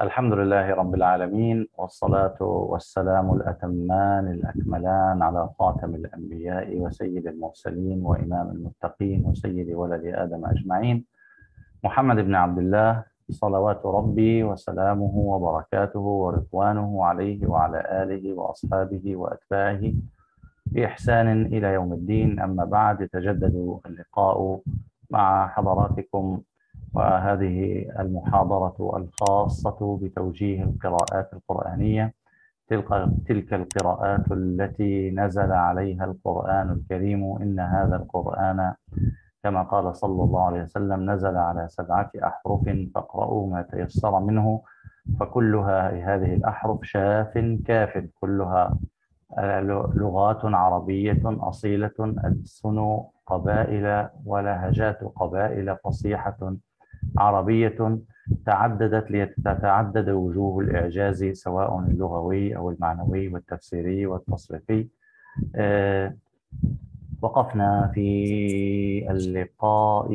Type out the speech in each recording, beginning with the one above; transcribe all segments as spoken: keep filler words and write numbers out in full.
الحمد لله رب العالمين، والصلاة والسلام الأتمان الأكملان على خاتم الأنبياء وسيد المرسلين وإمام المتقين وسيد ولد آدم أجمعين، محمد بن عبد الله، صلوات ربي وسلامه وبركاته ورضوانه عليه وعلى آله وأصحابه وأتباعه بإحسان إلى يوم الدين. أما بعد، يتجدد اللقاء مع حضراتكم وهذه المحاضرة الخاصة بتوجيه القراءات القرآنية، تلك تلك القراءات التي نزل عليها القرآن الكريم. إن هذا القرآن كما قال صلى الله عليه وسلم نزل على سبعة أحرف فاقرؤوا ما تيسر منه، فكلها هذه الأحرف شاف كاف، كلها لغات عربية أصيلة، ألسن قبائل ولهجات قبائل فصيحة عربية تعددت لتتعدد وجوه الإعجاز، سواء اللغوي أو المعنوي والتفسيري والتصريفي. آه وقفنا في اللقاء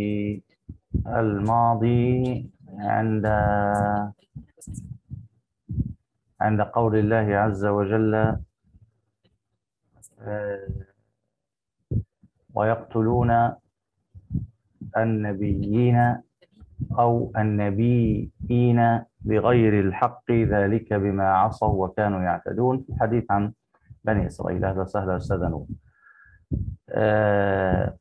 الماضي عند عند قول الله عز وجل: آه ويقتلون النبيين أو النبيين بغير الحق ذلك بما عصوا وكانوا يعتدون. في الحديث عن بني إسرائيل. أهلا وسهلا أستاذ نور. آه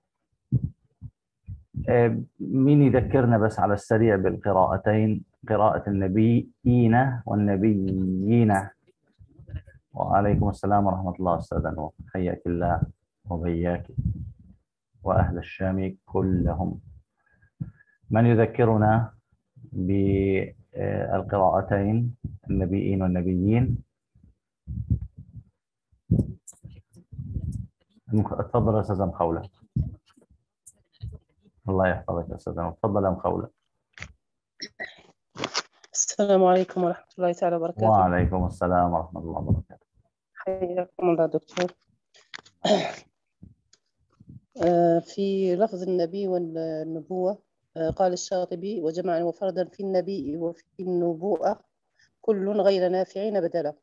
آه مين يذكرنا بس على السريع بالقراءتين، قراءة النبيين والنبيين؟ وعليكم السلام ورحمة الله أستاذ نور، حياك الله وبياك وأهل الشام كلهم. من يذكرنا بالقراءتين النبيين والنبيين؟ تفضل يا أستاذ مخولة. الله يحفظك يا أستاذ. تفضل يا مخولة. السلام عليكم ورحمة الله تعالى وبركاته. وعليكم السلام ورحمة الله وبركاته. حياكم الله دكتور. في لفظ النبي والنبوة قال الشاطبي: وجمعا وفردا في النبي وفي النبوءة كل غير نافع بدلا.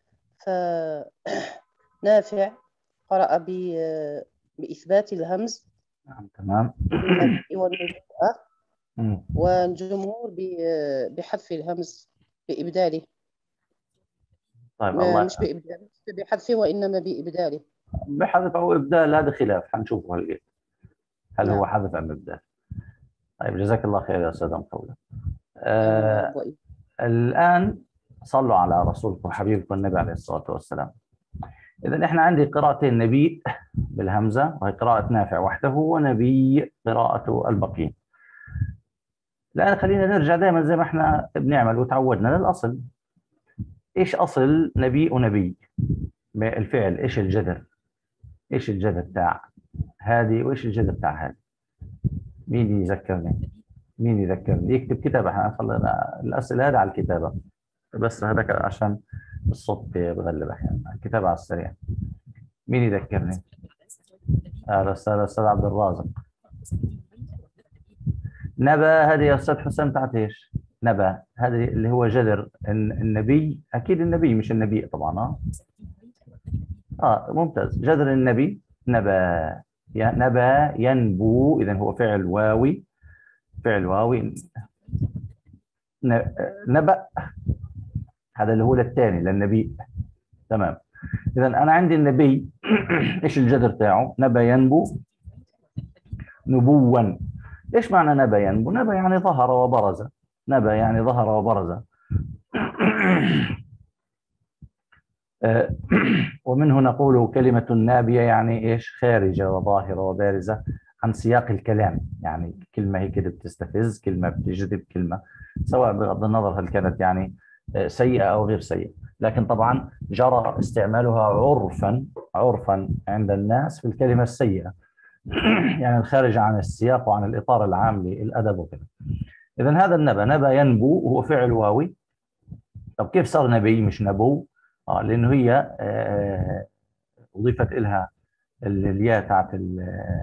فنافع قرأ بإثبات الهمز تمام النبي والنبوءة، والجمهور بحذف الهمز بإبداله. طيب الله مش بإبداله، بحذفه وإنما بإبداله. بحذف أو إبدال هذا خلاف، حنشوفه هل هل نعم. هو حذف أم إبدال. طيب جزاك الله خير يا أستاذ مخولة. آه الآن صلوا على رسولكم حبيبكم النبي عليه الصلاة والسلام. إذا إحنا عندي قراءتين: نبي بالهمزة وهي قراءة نافع وحده، ونبي قراءة البقين. الآن خلينا نرجع دائما زي ما إحنا بنعمل وتعودنا للأصل. إيش أصل نبي ونبي؟ الفعل إيش الجذر؟ إيش الجذر بتاع هذه وإيش الجذر بتاع هذه؟ مين يذكرني؟ مين يذكرني؟ يكتب كتابة. إحنا الأسئلة هذه على الكتابة بس، هذاك عشان الصوت بغلب أحيانا. الكتابة على السريع. مين يذكرني؟ هذا أستاذ أستاذ عبد الرازق. نبا هذه يا أستاذ حسام بتاعت إيش؟ نبا هذه اللي هو جذر النبي، أكيد النبي مش النبي طبعا. آه آه ممتاز. جذر النبي نبا، نبا ينبو، إذا هو فعل واوي، فعل واوي. نبأ هذا اللي هو الثاني للنبي. تمام. إذا أنا عندي النبي إيش الجذر تاعه؟ نبا ينبو نبوا. إيش معنى نبا ينبو؟ نبا يعني ظهر وبرز، نبا يعني ظهر وبرز. ومنه نقول كلمة نابية يعني إيش؟ خارجة وظاهرة وبارزة عن سياق الكلام، يعني كلمة هي كده بتستفز، كلمة بتجذب، كلمة سواء بغض النظر هل كانت يعني سيئة أو غير سيئة، لكن طبعا جرى استعمالها عرفا عرفا عند الناس في الكلمة السيئة، يعني الخارجة عن السياق وعن الإطار العام للأدب وكذا. إذن هذا النبا، نبا ينبو هو فعل واوي. طب كيف صار نبي مش نبو؟ آه لأنه هي آه أضيفت إلها الياء تاعت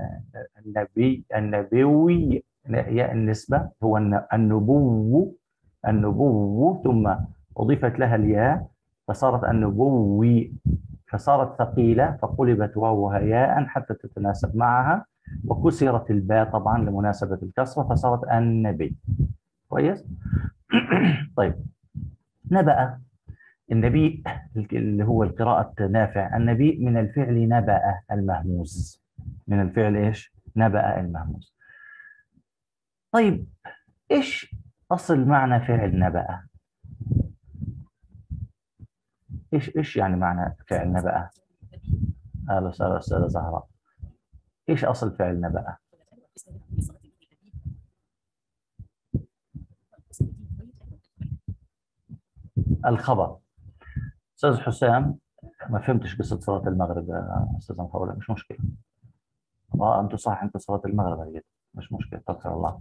النبي، النبوي، ياء النسبة، هو النبو النبو ثم أضيفت لها الياء فصارت النبوي، فصارت ثقيلة فقلبت واوها ياء حتى تتناسب معها، وكسرت الباء طبعا لمناسبة الكسرة فصارت النبي. كويس؟ طيب، نبأ النبي اللي هو القراءة نافع، النبي من الفعل نبأ المهموز، من الفعل ايش؟ نبأ المهموز. طيب ايش اصل معنى فعل نبأ؟ ايش ايش يعني معنى فعل نبأ؟ اهلا وسهلا استاذة زهراء. ايش اصل فعل نبأ؟ الخبر. استاذ حسام ما فهمتش قصة صلاة المغرب يا استاذ مخولة، مش مشكلة. اه انتوا صح، انتوا صلاة المغرب هي مش مشكلة، توكل على الله.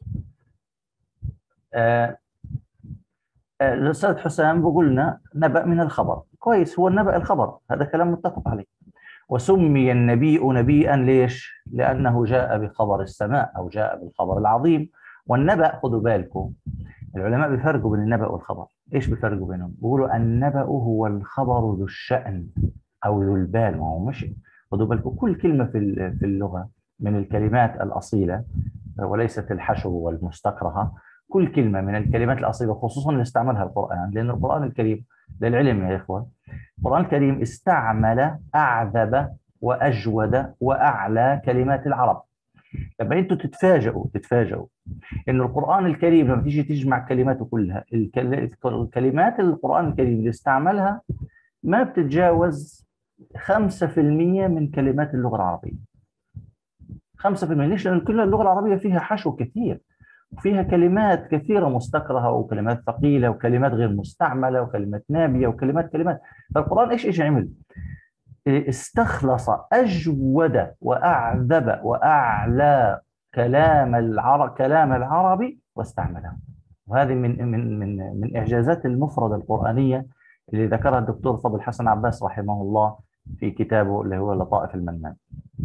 آه آه، الاستاذ حسام بيقول لنا نبأ من الخبر، كويس، هو النبأ الخبر، هذا كلام متفق عليه. وسمي النبي نبيا ليش؟ لأنه جاء بخبر السماء أو جاء بالخبر العظيم. والنبأ خذوا بالكم، العلماء بيفرقوا بين النبأ والخبر. ايش بيفرقوا بينهم؟ بيقولوا النبأ هو الخبر ذو الشأن او ذو البال، ما هو مش، خذوا بالكم كل كلمة في في اللغة من الكلمات الأصيلة وليست الحشو والمستكرهة، كل كلمة من الكلمات الأصيلة خصوصا اللي استعملها القرآن، لأن القرآن الكريم للعلم يا إخوة، القرآن الكريم استعمل أعذب وأجود وأعلى كلمات العرب. لما أنتوا تتفاجئوا تتفاجئوا إن القرآن الكريم لما تيجي تجمع كلماته كلها، الكلمات القرآن الكريم اللي استعملها ما بتتجاوز خمسة في المية من كلمات اللغة العربية. خمسة في المية ليش؟ لأن كل اللغة العربية فيها حشو كثير، وفيها كلمات كثيرة مستكرهة وكلمات ثقيلة وكلمات غير مستعملة وكلمات نابية وكلمات كلمات. فالقرآن إيش إيش عمل؟ استخلص أجود وأعذب وأعلى كلام العرب كلام العربي واستعمله. وهذه من من من من إعجازات المفردة القرآنية اللي ذكرها الدكتور فضل حسن عباس رحمه الله في كتابه اللي هو لطائف المنان.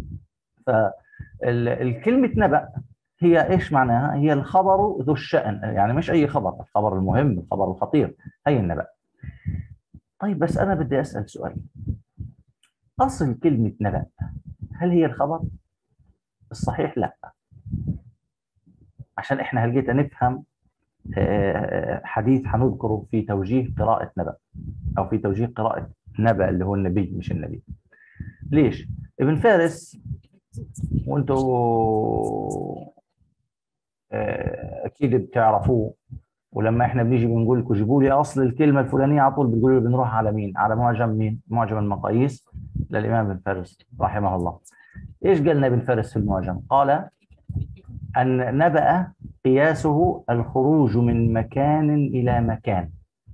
فالكلمة نبأ هي ايش معناها؟ هي الخبر ذو الشأن، يعني مش اي خبر، الخبر المهم، الخبر الخطير، هي النبأ. طيب بس انا بدي اسأل سؤال، اصل كلمة نبأ هل هي الخبر؟ الصحيح لا، عشان احنا هلقيت نفهم حديث حنذكره في توجيه قراءة نبأ او في توجيه قراءة نبأ اللي هو النبي مش النبي. ليش؟ ابن فارس، وانتوا اكيد بتعرفوه، ولما احنا بنيجي بنقول لكم جيبوا لي اصل الكلمه الفلانيه على طول بتقولوا لي بنروح على مين؟ على معجم مين؟ معجم المقاييس للامام ابن فارس رحمه الله. ايش قالنا ابن فارس في المعجم؟ قال ان نبأ قياسه الخروج من مكان الى مكان،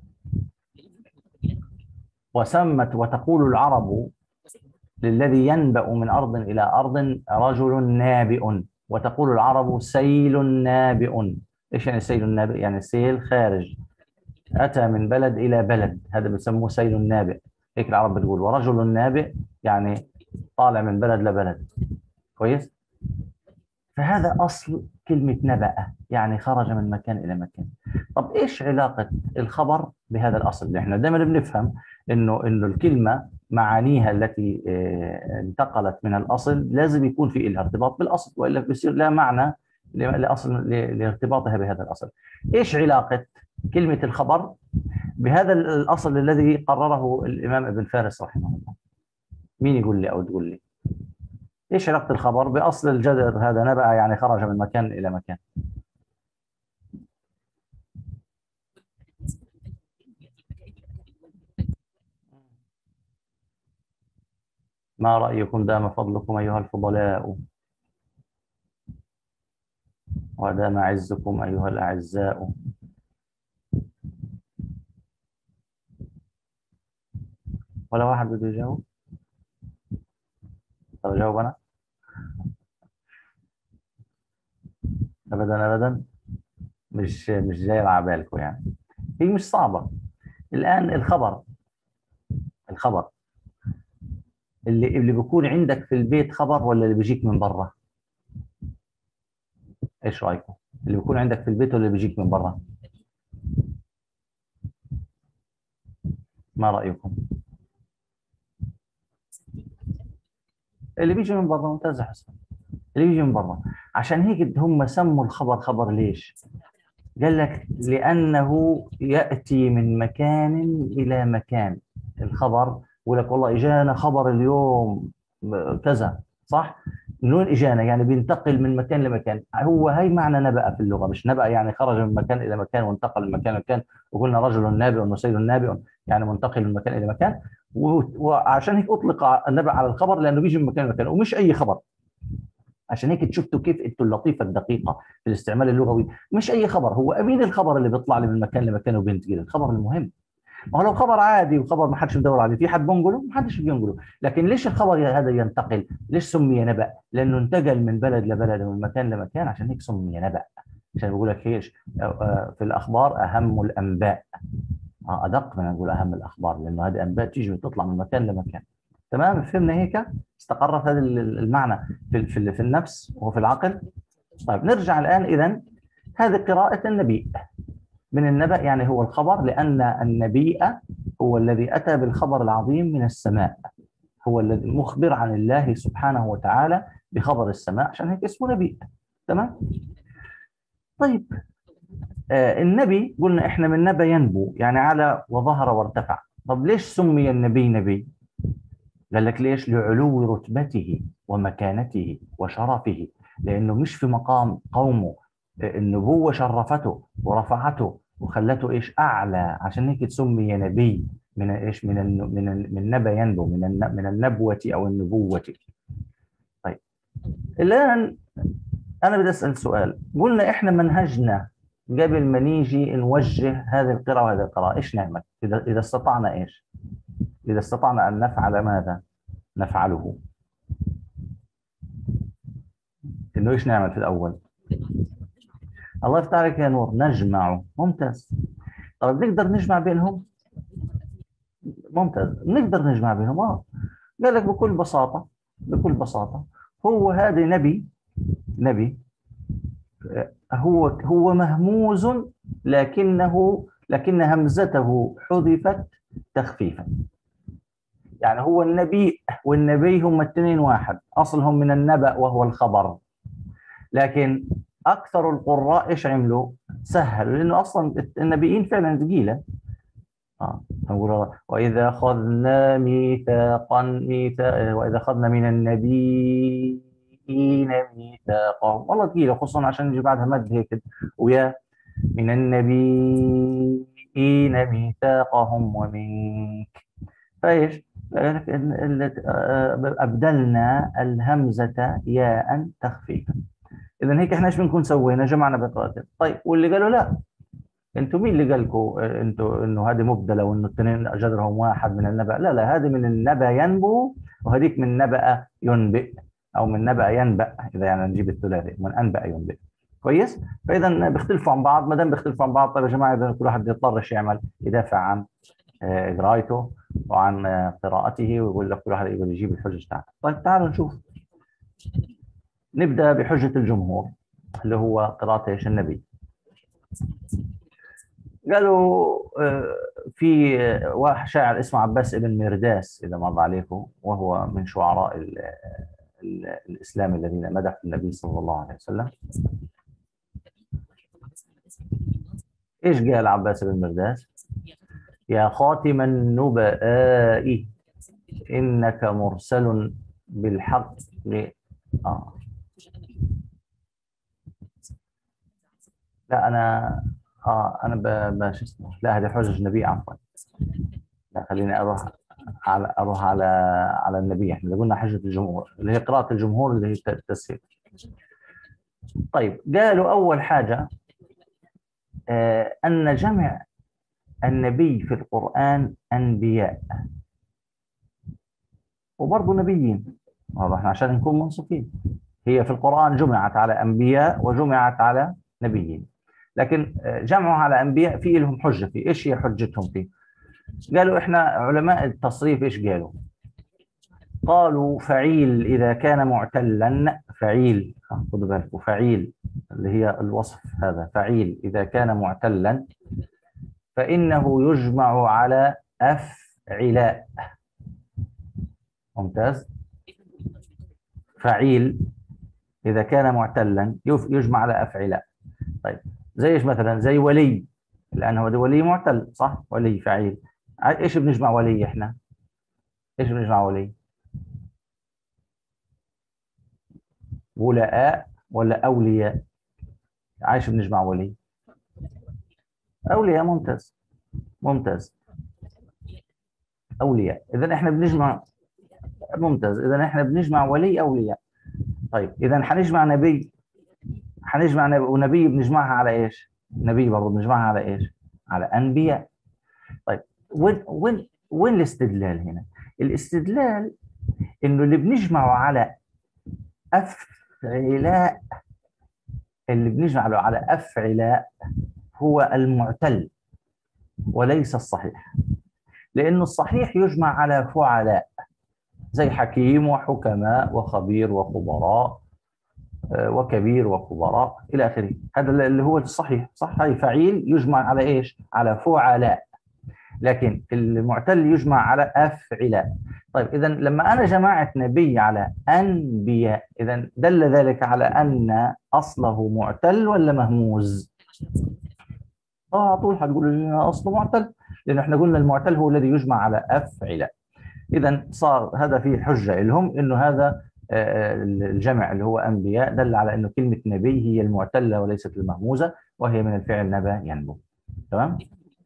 وسمت وتقول العرب للذي ينبأ من أرض إلى أرض رجل نابئ، وتقول العرب سيل نابئ. إيش يعني سيل نابئ؟ يعني سيل خارج، أتى من بلد إلى بلد، هذا بسموه سيل نابئ، هيك العرب بتقول. ورجل نابئ يعني طالع من بلد لبلد. كويس؟ فهذا أصل كلمة نبأ، يعني خرج من مكان إلى مكان. طب إيش علاقة الخبر بهذا الأصل؟ إحنا دائما بنفهم إنه إنه الكلمة معانيها التي انتقلت من الأصل لازم يكون في لها ارتباط بالأصل، وإلا بيصير لا معنى لأصل لارتباطها بهذا الأصل. إيش علاقة كلمة الخبر بهذا الأصل الذي قرره الإمام ابن فارس رحمه الله؟ مين يقول لي أو تقول لي؟ ايش علاقة الخبر بأصل الجدر هذا نبأ يعني خرج من مكان إلى مكان؟ ما رأيكم؟ دام فضلكم أيها الفضلاء، ودام عزكم أيها الأعزاء. ولا واحد بده يجاوب؟ طب أجاوب أنا؟ أبدا أبدا، مش مش جاي على بالكم يعني، هي مش صعبة. الآن الخبر الخبر اللي اللي بيكون عندك في البيت خبر ولا اللي بيجيك من برا؟ ايش رايكم؟ اللي بيكون عندك في البيت ولا اللي بيجيك من برا؟ ما رأيكم؟ اللي بيجي من برا. ممتاز يا حسن. اللي بيجي من برا. عشان هيك هم سموا الخبر خبر ليش؟ قال لك لأنه يأتي من مكان إلى مكان. الخبر يقول لك والله إجانا خبر اليوم كذا، صح؟ من وين إجانا؟ يعني بينتقل من مكان لمكان. هو هي معنى نبأ في اللغة، مش نبأ يعني خرج من مكان إلى مكان وانتقل من مكان لمكان، وقلنا رجل نابئ وسيد نابئ، يعني منتقل من مكان إلى مكان. وعشان هيك أطلق النبأ على الخبر لأنه بيجي من مكان لمكان ومش أي خبر. عشان هيك شفتوا كيف انتوا اللطيفه الدقيقه في الاستعمال اللغوي. مش اي خبر، هو امين الخبر اللي بيطلع لي من مكان لمكان وبينتقل، الخبر المهم. ما هو لو خبر عادي وخبر ما حدش مدور عليه، في حد بينقله؟ ما حدش بينقله. لكن ليش الخبر هذا ينتقل؟ ليش سمي نبأ؟ لانه انتقل من بلد لبلد ومن مكان لمكان، عشان هيك سمي نبأ. عشان بقول لك ايش في الاخبار اهم الانباء. ادق من نقول اهم الاخبار، لانه هذه انباء تيجي وتطلع من مكان لمكان. تمام؟ فهمنا هيك؟ استقرت هذا المعنى في في في النفس وفي العقل. طيب نرجع الان. اذا هذه قراءة النبي. من النبأ يعني هو الخبر، لأن النبي هو الذي أتى بالخبر العظيم من السماء، هو الذي مخبر عن الله سبحانه وتعالى بخبر السماء، عشان هيك اسمه نبي. تمام؟ طيب آه النبي قلنا احنا من نبأ ينبو، يعني على وظهر وارتفع. طب ليش سمي النبي نبي؟ قال لك ليش؟ لعلو رتبته ومكانته وشرفه، لأنه مش في مقام قومه. النبوة شرفته ورفعته وخلته ايش؟ اعلى، عشان هيك تسمي نبي من ايش؟ من ال من ال من نبأ ينبو، من ال من النبوة او النبوة. طيب الان انا بدي اسال سؤال. قلنا احنا منهجنا قبل ما نيجي نوجه هذه القراءة وهذه القراءة ايش نعمل؟ اذا اذا استطعنا ايش؟ اذا استطعنا ان نفعل ماذا نفعله؟ انه ايش نعمل في الاول؟ الله يفتح عليك يا نور. نجمع. ممتاز. طيب نقدر نجمع بينهم؟ ممتاز. نقدر نجمع بينهم. اه قال لك بكل بساطة، بكل بساطة هو هذا نبي. نبي هو هو مهموز، لكنه لكن همزته حذفت تخفيفا. يعني هو النبي والنبي هم الاثنين واحد، اصلهم من النبأ وهو الخبر. لكن اكثر القراء ايش عملوا؟ سهلوا، لانه اصلا النبيين فعلا ثقيله. اه نقول واذا اخذنا ميثاقا ميثاق واذا اخذنا من النبيين ميثاقهم، والله ثقيله، خصوصا عشان يجي بعدها مد هيك ويا من النبيين ميثاقهم ومنك. فايش؟ ابدلنا الهمزه ياء تخفيفا. اذا هيك احنا ايش بنكون سوينا؟ جمعنا بقراءتين. طيب واللي قالوا لا، انتم مين اللي قال لكم انتم انه هذه مبدله وانه الاثنين جذرهم واحد من النبأ؟ لا لا، هذه من النبأ ينبو، وهذيك من نبأ ينبئ، او من نبأ ينبأ اذا يعني نجيب الثلاثي، من انبأ ينبئ. كويس؟ فاذا بيختلفوا عن بعض. ما دام بيختلفوا عن بعض، طيب يا جماعه اذا كل واحد يضطر ايش يعمل؟ يدافع عن قراءته وعن قراءته، ويقول لك كل واحد يقول يجيب الحجج بتاعته. طيب تعالوا نشوف. نبدا بحجه الجمهور اللي هو قراءه ايش؟ النبي. قالوا في واحد شاعر اسمه عباس بن مرداس، إذا مر عليكم، وهو من شعراء ال ال الإسلام الذين مدحوا النبي صلى الله عليه وسلم. إيش قال عباس بن مرداس؟ يا خاتم النبآء إنك مرسل بالحق. آه. لا أنا اه انا باش اسمه، لا هذه حجج النبي عفوا. لا خليني اروح على اروح على على النبي. احنا قلنا حجه الجمهور اللي هي قراءه الجمهور اللي هي التسهيل. طيب قالوا اول حاجه آه ان جمع النبي في القران انبياء وبرضه نبيين. واضح عشان نكون منصفين. هي في القران جمعت على انبياء وجمعت على نبيين، لكن جمعوا على انبياء في لهم حجه. في ايش هي حجتهم فيه؟ قالوا احنا علماء التصريف ايش قالوا؟ قالوا فعيل اذا كان معتلا، فعيل خذوا بالكم، فعيل اللي هي الوصف هذا، فعيل اذا كان معتلا فانه يجمع على اف أفعلاء. ممتاز. فعيل إذا كان معتلا يجمع على أفعلاء. طيب زي إيش مثلا؟ زي ولي، لأن هو ده ولي معتل صح؟ ولي فعيل. إيش بنجمع ولي إحنا؟ إيش بنجمع ولي؟ ولاء ولا أولياء؟ عايش بنجمع ولي؟ أولياء. ممتاز ممتاز. أولياء. إذا إحنا بنجمع. ممتاز. إذا إحنا بنجمع ولي أولياء. طيب إذا حنجمع نبي، حنجمع نبي، ونبي بنجمعها على إيش؟ نبي برضه بنجمعها على إيش؟ على أنبياء. طيب وين وين وين الاستدلال هنا؟ الاستدلال إنه اللي بنجمعه على أفعلاء، اللي بنجمعه على أفعلاء هو المعتل وليس الصحيح، لأنه الصحيح يجمع على فعلاء زي حكيم وحكماء وخبير وخبراء وكبير وكبراء إلى آخره. هذا اللي هو الصحيح صح. هاي فعيل يجمع على إيش؟ على فعلاء. لكن المعتل يجمع على أفعلاء. طيب إذا لما أنا جمعت نبي على أنبياء، إذا دل ذلك على أن أصله معتل ولا مهموز؟ اه على طول هتقول لنا اصله معتل، لان احنا قلنا المعتل هو الذي يجمع على افعل. اذا صار هذا فيه حجه لهم انه هذا الجمع اللي هو انبياء دل على انه كلمه نبي هي المعتله وليست المهموزه، وهي من الفعل نبا ينبو. تمام.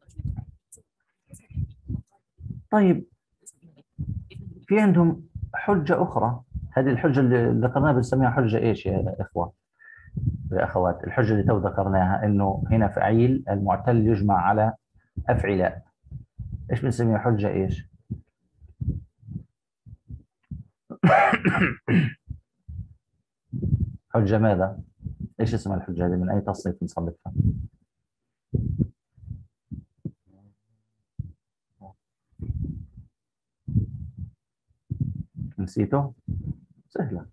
طيب في عندهم حجه اخرى، هذه الحجه اللي ذكرناها بنسميها حجه ايش يا اخوه يا اخوات؟ الحجه اللي تو ذكرناها انه هنا فعيل المعتل يجمع على افعلاء، ايش بنسميها؟ حجه ايش؟ حجه ماذا؟ ايش اسم الحجه هذه؟ من اي تصنيف نصنفها؟ نسيته؟ سهله.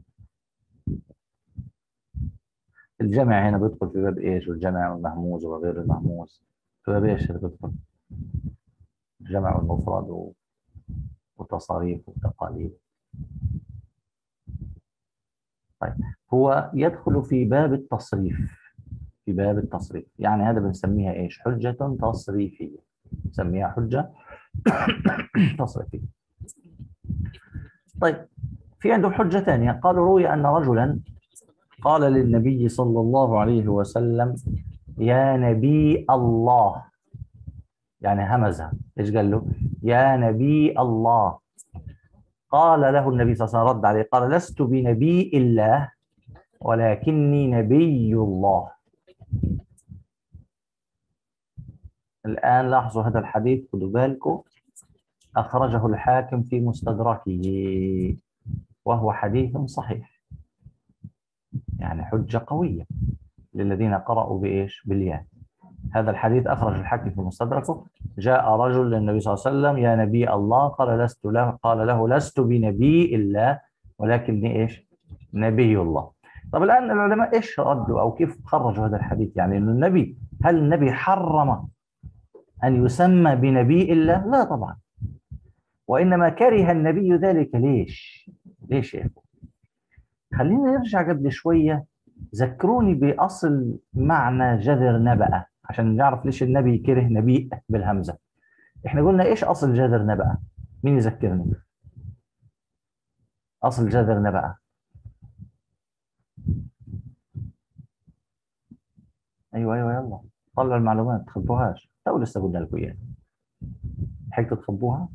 الجمع هنا بيدخل في باب ايش؟ والجمع والمهموز وغير المهموز في باب ايش اللي بيدخل؟ الجمع والمفرد وتصاريف وتقاليد. طيب هو يدخل في باب التصريف، في باب التصريف، يعني هذا بنسميها ايش؟ حجة تصريفية، نسميها حجة تصريفية. طيب في عندهم حجة ثانية، قالوا روي أن رجلا قال للنبي صلى الله عليه وسلم يا نبي الله، يعني همزها. ايش قال له؟ يا نبي الله. قال له النبي صلى الله عليه وسلم، رد عليه قال لست بنبي الله ولكني نبي الله. الآن لاحظوا هذا الحديث، خذوا بالكم، أخرجه الحاكم في مستدركه وهو حديث صحيح، يعني حجة قوية للذين قرأوا بإيش؟ بالياء. هذا الحديث أخرج الحاكم في مستدركه، جاء رجل للنبي صلى الله عليه وسلم يا نبي الله، قال لست له قال له لست بنبي الله ولكني إيش؟ نبي الله. طب الآن العلماء إيش ردوا أو كيف خرجوا هذا الحديث؟ يعني إنه النبي، هل النبي حرم أن يسمى بنبي الله؟ لا طبعا، وإنما كره النبي ذلك. ليش؟ ليش يا أخو؟ خلينا نرجع قبل شوية، ذكروني بأصل معنى جذر نبأ عشان نعرف ليش النبي كره نبي بالهمزة. إحنا قلنا إيش أصل جذر نبأ؟ مين يذكرني؟ أصل جذر نبأ. أيوه أيوه يلا طلعوا المعلومات، تخبوهاش تو لسه قلنا لكم إياها. حقتوا تخبوها؟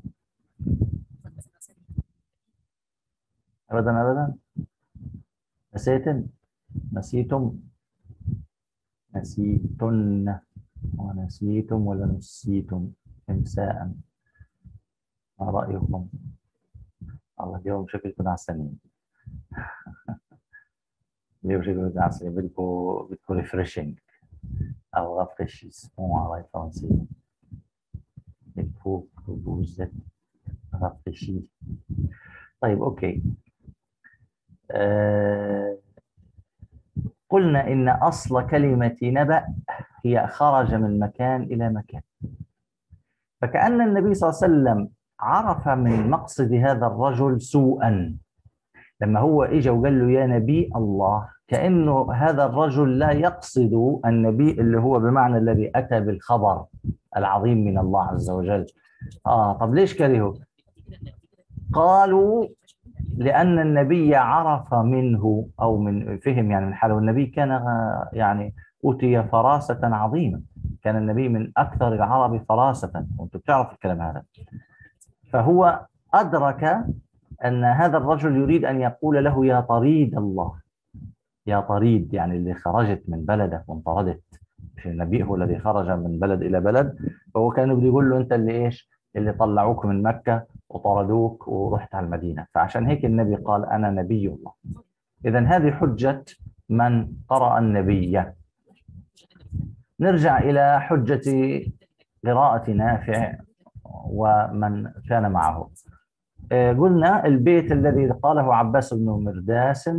أبدا أبدا. نسيتن؟ نسيتم؟ نسيتن ونسيتم ولا نسيتم؟ إمساء. ما رأيكم؟ الله اليوم شكلكم عسلين. اليوم شكلكم عسلين، بدكم بدكم ريفريشنج أو rafraîchissement على الفرنسية. Il faut que vous êtes rafraîchis. طيب أوكي. آه قلنا إن أصل كلمة نبأ هي خرج من مكان إلى مكان. فكأن النبي صلى الله عليه وسلم عرف من مقصد هذا الرجل سوءا لما هو اجى وقال له يا نبي الله، كأنه هذا الرجل لا يقصد النبي اللي هو بمعنى الذي أتى بالخبر العظيم من الله عز وجل. آه طب ليش كرهوا؟ قالوا لأن النبي عرف منه أو من فهم يعني من حاله. النبي كان يعني أوتي فراسة عظيمة، كان النبي من أكثر العرب فراسة، وأنتم بتعرفوا الكلام هذا. فهو أدرك أن هذا الرجل يريد أن يقول له يا طريد الله، يا طريد يعني اللي خرجت من بلدك وانطردت. مش النبي هو الذي خرج من بلد إلى بلد، فهو كان بده يقول له أنت اللي إيش اللي طلعوك من مكة وطردوك ورحت على المدينة. فعشان هيك النبي قال أنا نبي الله. إذن هذه حجة من قرأ النبي. نرجع إلى حجة قراءة نافع ومن كان معه. قلنا البيت الذي قاله عباس بن مرداس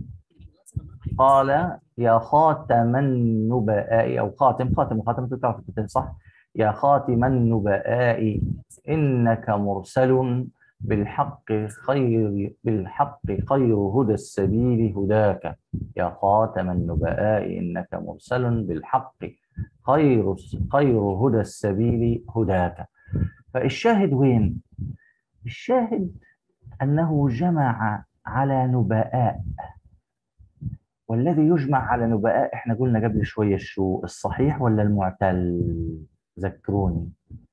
قال يا خاتم النبآ أو خاتم خاتم خاتم تعرف صح؟ يا خاتم النبآ إنك مرسل بالحق خير بالحق خير هدى السبيل هداك. يا خاتم النبآ إنك مرسل بالحق خير خير هدى السبيل هداك. فالشاهد وين؟ الشاهد أنه جمع على نبآ، والذي يجمع على نبآ احنا قلنا قبل شوية شو الصحيح ولا المعتل؟ ذكروني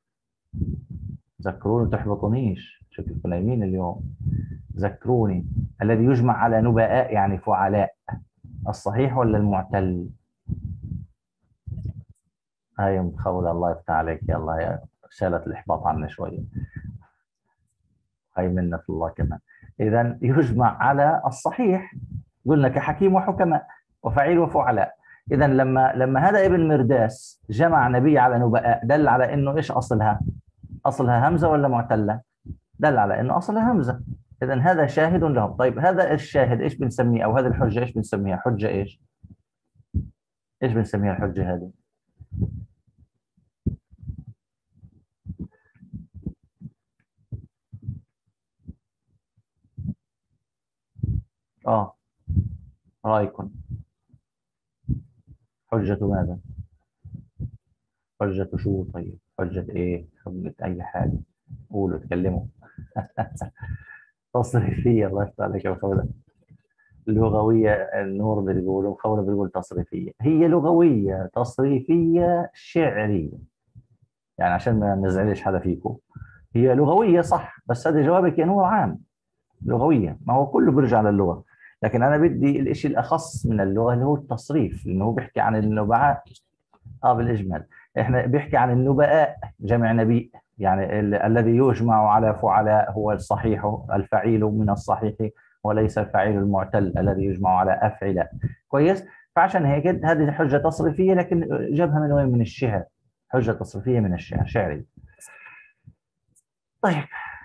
ذكروني تحبطونيش، شكلكم نايمين اليوم. ذكروني، الذي يجمع على نبآ يعني فعلاء، الصحيح ولا المعتل؟ هاي متخولة الله يفتح عليك يا الله، يا شالت الإحباط عنا شوية. هاي منة الله كمان. إذا يجمع على الصحيح، قلنا كحكيم وحكماء وفعيل وفعلاء. إذا لما لما هذا ابن مرداس جمع نبي على نبآ دل على إنه إيش أصلها؟ أصلها همزة ولا معتلة؟ دل على إنه أصلها همزة. إذا هذا شاهد لهم. طيب هذا الشاهد إيش بنسميه؟ أو هذه الحجة إيش بنسميها؟ حجة إيش؟ إيش بنسميها الحجة هذه؟ آه رأيكم حجة ماذا؟ حجة شو؟ طيب حجة إيه؟ حجة أي حاجة، قولوا اتكلموا. تصريفية. الله يفتح عليك يا خوله. لغوية. النور اللي بيقولوا خوله بيقول تصريفية. هي لغوية تصريفية شعرية، يعني عشان ما نزعلش حدا فيكم. هي لغوية صح، بس هذا جوابك يا نور عام. لغوية، ما هو كله بيرجع للغة، لكن أنا بدي الإشي الأخص من اللغة اللي هو التصريف، لأنه هو بيحكي عن النبعاء. آه بالإجمال إحنا بيحكي عن النبآء جمع نبي، يعني ال الذي يجمع على فعلاء هو الصحيح، الفعيل من الصحيح وليس الفعيل المعتل الذي يجمع على أفعلاء. كويس؟ فعشان هيك هذه حجة تصريفية، لكن جابها من وين؟ من الشعر. حجة تصريفية من الشعر، شعري. طيب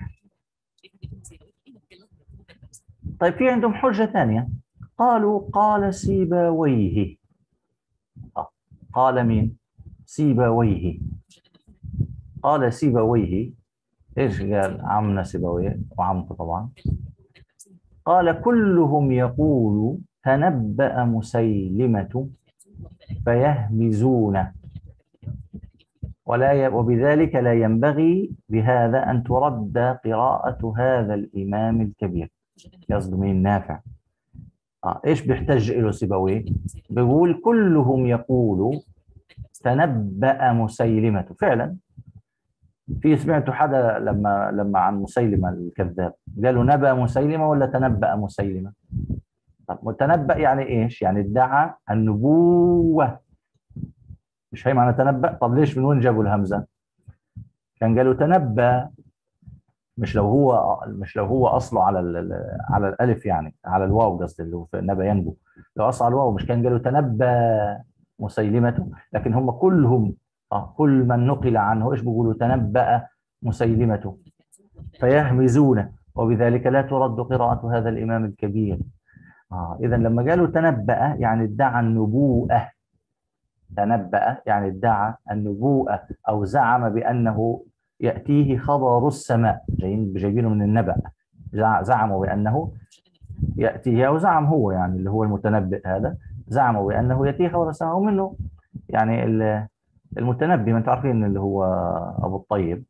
طيب في عندهم حجة ثانية، قالوا قال سيبويه. آه. قال مين؟ سيبويه. قال سيبويه. ايش قال عمنا سيبويه وعمته طبعا؟ قال كلهم يقول تنبأ مسيلمة فيهمزون ولا ي... وبذلك لا ينبغي بهذا أن ترد قراءة هذا الإمام الكبير. يصدق مين؟ نافع. آه. إيش بيحتج له سيبويه؟ بيقول كلهم يقول تنبأ مسيلمة. فعلا في سمعتوا حدا لما لما عن مسيلمة الكذاب قالوا نبأ مسيلمة ولا تنبأ مسيلمة؟ طب متنبأ يعني إيش؟ يعني ادعى النبوة، مش هي معنى تنبأ؟ طب ليش من وين جابوا الهمزة؟ كان قالوا تنبأ، مش لو هو مش لو هو اصله على على الالف، يعني على الواو قصدي، اللي هو في نبأ ينبو. لو اصله على الواو مش كان قالوا تنبأ مسيلمة؟ لكن هم كلهم اه كل من نقل عنه ايش بيقولوا؟ تنبأ مسيلمة فيهمزون وبذلك لا ترد قراءة هذا الإمام الكبير. اه اذا لما قالوا تنبأ يعني ادعى النبوءة. تنبأ يعني ادعى النبوءة أو زعم بأنه يأتيه خبر السماء، جايين جايبينه من النبأ، زع- زعموا بأنه يأتيه، أو زعم هو يعني اللي هو المتنبئ هذا، زعموا بأنه يأتيه خبر السماء، ومنه يعني ال- المتنبي، ما انتم عارفين اللي هو أبو الطيب،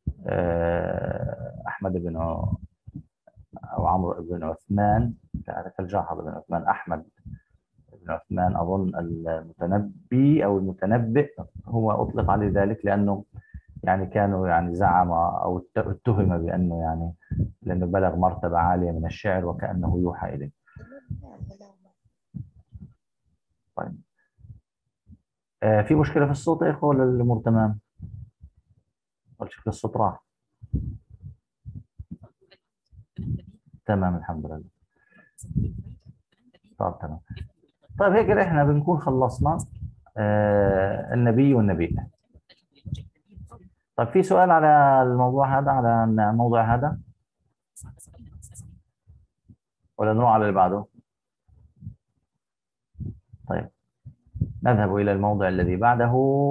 آه، أحمد بن أو عمرو بن عثمان، كالجعفر بن عثمان، أحمد بن عثمان أظن المتنبي أو المتنبئ، هو أطلق عليه ذلك لأنه يعني كانوا يعني زعم أو ات- اتهم بأنه يعني لأنه بلغ مرتبة عالية من الشعر وكأنه يوحى إليه. طيب، آه في مشكلة في الصوت يا إخوة ولا الأمور تمام؟ ولا شكل الصوت راح؟ تمام الحمد لله. طب تمام. طيب هيك كده احنا بنكون خلصنا آه النبي والنبي. طيب في سؤال على الموضوع هذا، على الموضوع هذا، ولا نروح على اللي بعده؟ طيب نذهب إلى الموضع الذي بعده.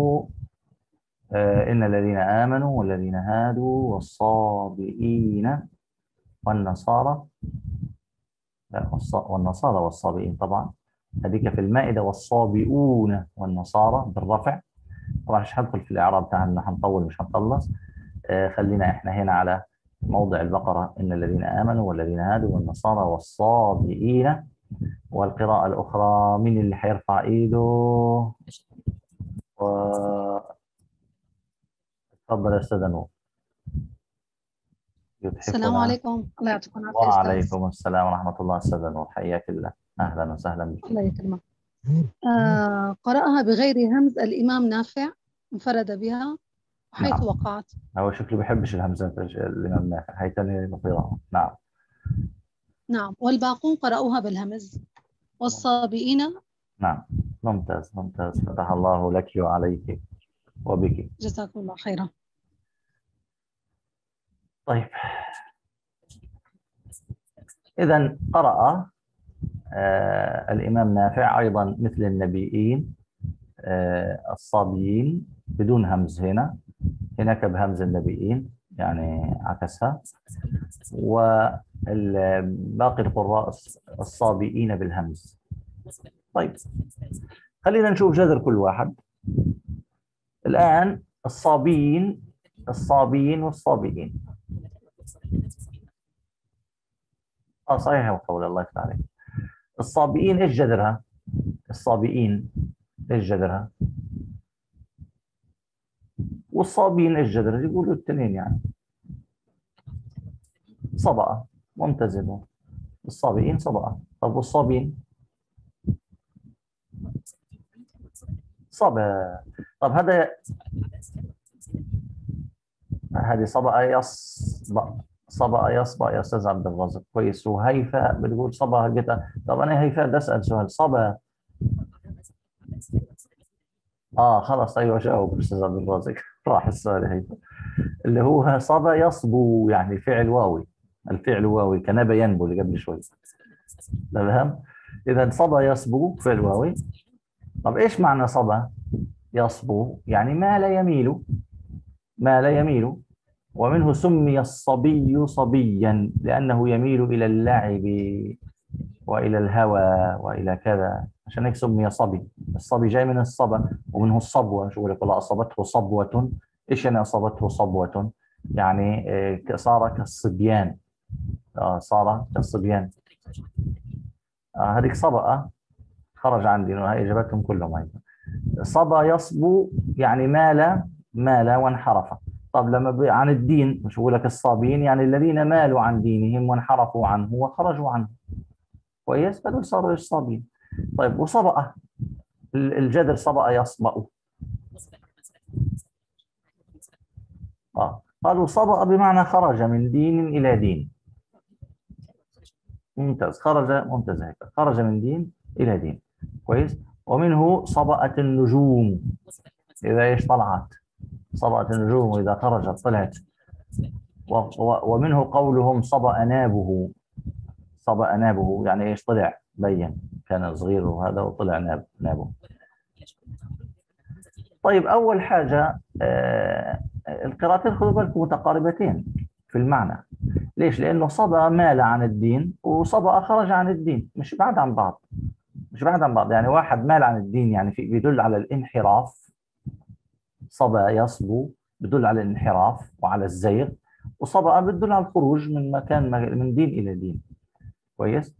آه إن الذين آمنوا والذين هادوا والصابئين والنصارى، لا والص- والنصارى والصابئين طبعا، هذيك في المائدة، والصابئون والنصارى بالرفع. طبعا مش هدخل في الإعراب تاعنا، هنطول مش هنخلص. آه خلينا إحنا هنا على موضع البقرة، إن الذين آمنوا والذين هادوا والنصارى والصابئين. والقراءة الأخرى مين اللي حيرفع إيده؟ و... تفضل يا أستاذ نور. السلام يتحفنا. عليكم، الله يعطيكم العافية أستاذ. وعليكم السلام ورحمة الله. أستاذ نور حياك الله، أهلا وسهلا بك. الله يكرمك. آه قرأها بغير همز الإمام نافع، انفرد بها، وحيث نعم، وقعت. هو شكله بيحبش الهمزة الإمام نافع، هي تاني القراءة. نعم. نعم، والباقون قرأوها بالهمز. والصابئين. نعم ممتاز ممتاز، فتح الله لك وعليك وبك. جزاكم الله خيرا. طيب إذا قرأ آه الإمام نافع أيضا مثل النبيين آه الصابيين بدون همز، هنا هناك بهمز النبيين يعني عكسها، وباقي القراء الصابئين بالهمز. طيب خلينا نشوف جذر كل واحد الآن. الصابين، الصابين والصابئين. اه صحيح يا قول، الله يفتح عليك. الصابئين ايش جذرها؟ الصابئين ايش جذرها؟ والصابين ايش جذرها؟ يقولوا الاثنين يعني صبأة، ممتازين. الصابئين صبأة. طب والصابين؟ صبا. طب هذا، هذه صبأ يصبأ، صبأ يصبأ يا استاذ عبد الرازق، كويس. وهيفاء بتقول صبا جدا. طب انا هيفاء بدي اسال سؤال، صبا. اه خلاص ايوه جاوب استاذ عبد الرازق راح السؤال هيفاء، اللي هو صبا يصبو يعني فعل واوي، الفعل واوي كنبى ينبو اللي قبل شوي. تمام. اذا صبا يصبو فعل واوي. طب ايش معنى صبا يصبو؟ يعني ما لا يميل، ما لا يميل. ومنه سمي الصبي صبيا لأنه يميل إلى اللعب وإلى الهوى وإلى كذا، عشان هيك سمي صبي. الصبي جاي من الصبا، ومنه الصبوة. شو يقول لك؟ أصابته صبوة. إيش يعني أصابته صبوة؟ يعني آه، صار كالصبيان. آه، صار كالصبيان. آه، هذيك صبأ خرج عندي، هاي إجابتهم كلهم هاي. صبا يصبو يعني مال، مال وانحرف. طب لما ب- عن الدين مش بقول لك الصابين، يعني الذين مالوا عن دينهم وانحرفوا عنه وخرجوا عنه، كويس، فدول صاروا الصابين. طيب وصبأ، ال- الجدر صبأ يصبأ. اه قالوا صبأ بمعنى خرج من دين إلى دين. ممتاز، خرج، ممتاز هيك، خرج من دين إلى دين، كويس. ومنه صبأت النجوم إذا إيش طلعت، صبأت النجوم إذا خرجت طلعت. ومنه قولهم صبأ نابه، صبأ نابه يعني ايش؟ طلع بين، كان صغير وهذا وطلع ناب نابه. طيب أول حاجة آه القراءتين خذوا بالكم متقاربتين في المعنى. ليش؟ لأنه صبا مال عن الدين وصبا خرج عن الدين، مش بعد عن بعض، مش بعد عن بعض. يعني واحد مال عن الدين يعني في بيدل على الانحراف، صبا يصبو بدل على الانحراف وعلى الزيغ، وصبا بدل على الخروج من مكان من دين إلى دين. كويس؟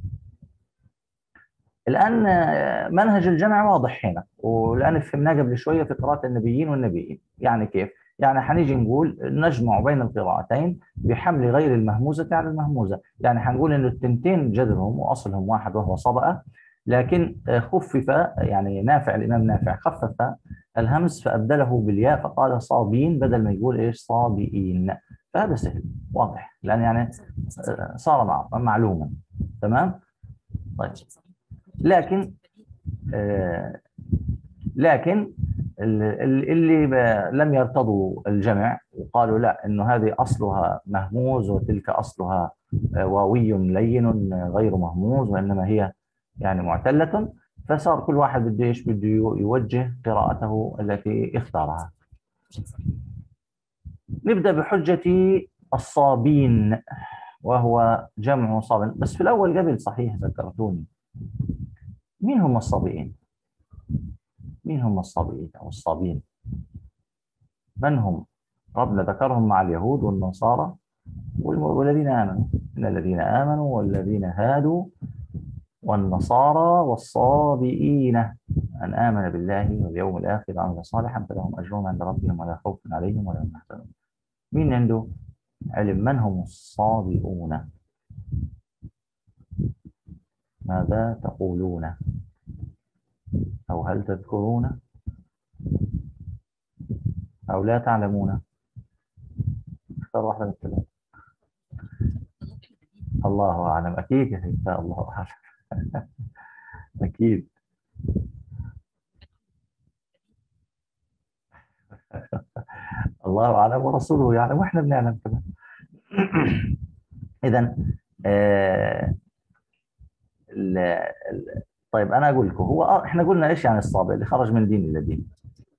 الآن منهج الجمع واضح هنا، والآن فهمناه قبل شوية في قراءة النبيين والنبيين. يعني كيف؟ يعني حنيجي نقول نجمع بين القراءتين بحمل غير المهموزة على المهموزة. يعني حنقول إنه التنتين جذرهم وأصلهم واحد وهو صبأ، لكن خفف، يعني نافع الإمام نافع خفف الهمز فأبدله بالياء فقال صابين بدل ما يقول إيش صابئين. فهذا سهل واضح، لأن يعني صار معلوما. تمام؟ طيب، لكن آه لكن اللي لم يرتضوا الجمع وقالوا لا انه هذه اصلها مهموز وتلك اصلها واوي لين غير مهموز وانما هي يعني معتلة، فصار كل واحد بده ايش بده يوجه قراءته التي اختارها. نبدا بحجة الصابين وهو جمع صاب. بس في الاول قبل صحيح ذكرتوني، مين هم الصابئين؟ مين هم الصابئين أو الصابين؟ من هم؟ ربنا ذكرهم مع اليهود والنصارى والذين آمنوا، إن الذين آمنوا والذين هادوا والنصارى والصابئين أن آمن بالله واليوم الآخر وعمل صالحا فلهم أجرهم عند ربهم ولا خوف عليهم ولا هم يحزنون. مين عنده علم من هم الصابئون؟ ماذا تقولون؟ أو هل تذكرون أو لا تعلمون؟ اختار واحدة من الثلاث. الله أعلم. أكيد يا سيدنا الله أعلم. أكيد. الله أعلم ورسوله يعلم وإحنا بنعلم كمان. إذا آه طيب أنا أقول لكم هو آه إحنا قلنا إيش يعني الصابئ اللي خرج من دين إلى دين.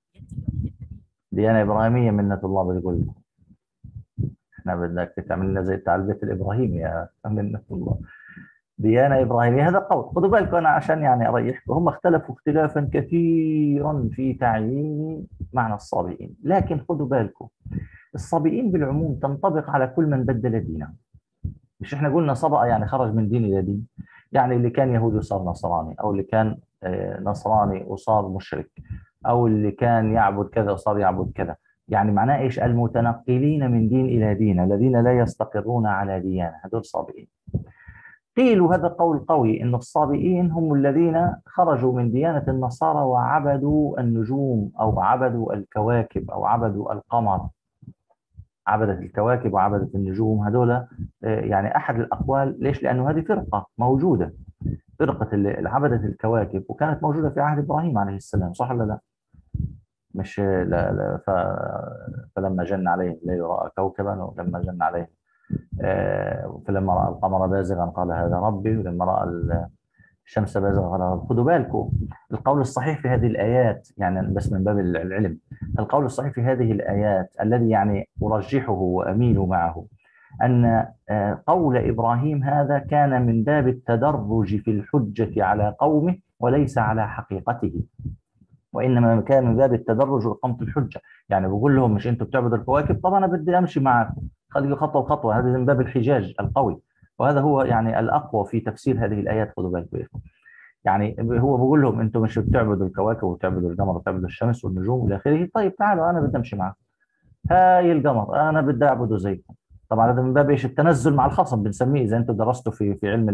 ديانة إبراهيمية منة الله بتقول لكم. إحنا بدك تعمل لنا زي بتاع البيت الإبراهيمي يا منة الله. ديانة إبراهيمية هذا قول. خذوا بالكم أنا عشان يعني أريحكم، هم اختلفوا اختلافا كثيرا في تعيين معنى الصابئين، لكن خذوا بالكم الصابئين بالعموم تنطبق على كل من بدل دينه. مش إحنا قلنا صبأ يعني خرج من دين إلى دين، يعني اللي كان يهودي وصار نصراني، أو اللي كان نصراني وصار مشرك، أو اللي كان يعبد كذا وصار يعبد كذا. يعني معناه إيش؟ المتنقلين من دين إلى دين، الذين لا يستقرون على ديانة، هذول صابئين. قيل وهذا قول قوي أن الصابئين هم الذين خرجوا من ديانة النصارى وعبدوا النجوم أو عبدوا الكواكب أو عبدوا القمر. عبدت الكواكب وعبدت النجوم، هذول يعني أحد الأقوال. ليش؟ لأنه هذه فرقة موجودة، فرقة اللي عبدت الكواكب وكانت موجودة في عهد إبراهيم عليه السلام، صح ولا لا؟ مش لا لا ف... فلما جن عليه الليل رأى كوكبا ولما جن عليه فلما رأى القمر بازغا قال هذا ربي، ولما رأى الشمس بازغا قال. خذوا بالكم القول الصحيح في هذه الآيات، يعني بس من باب العلم، القول الصحيح في هذه الآيات الذي يعني أرجحه وأميل معه أن قول إبراهيم هذا كان من باب التدرج في الحجة على قومه وليس على حقيقته، وإنما كان من باب التدرج وإقامة الحجة. يعني بقول لهم مش أنتم بتعبدوا الكواكب، طبعا أنا بدي أمشي معكم، خلي خطوة بخطوة. هذا من باب الحجاج القوي، وهذا هو يعني الأقوى في تفسير هذه الآيات. خذوا بالكم يعني هو بقول لهم أنتم مش بتعبدوا الكواكب وتعبدوا القمر وتعبدوا الشمس والنجوم والى آخره، طيب تعالوا أنا بدي أمشي معكم. هاي القمر أنا بدي أعبده زيكم. طبعا هذا من باب إيش؟ التنزل مع الخصم بنسميه، إذا أنتم درستوا في في علم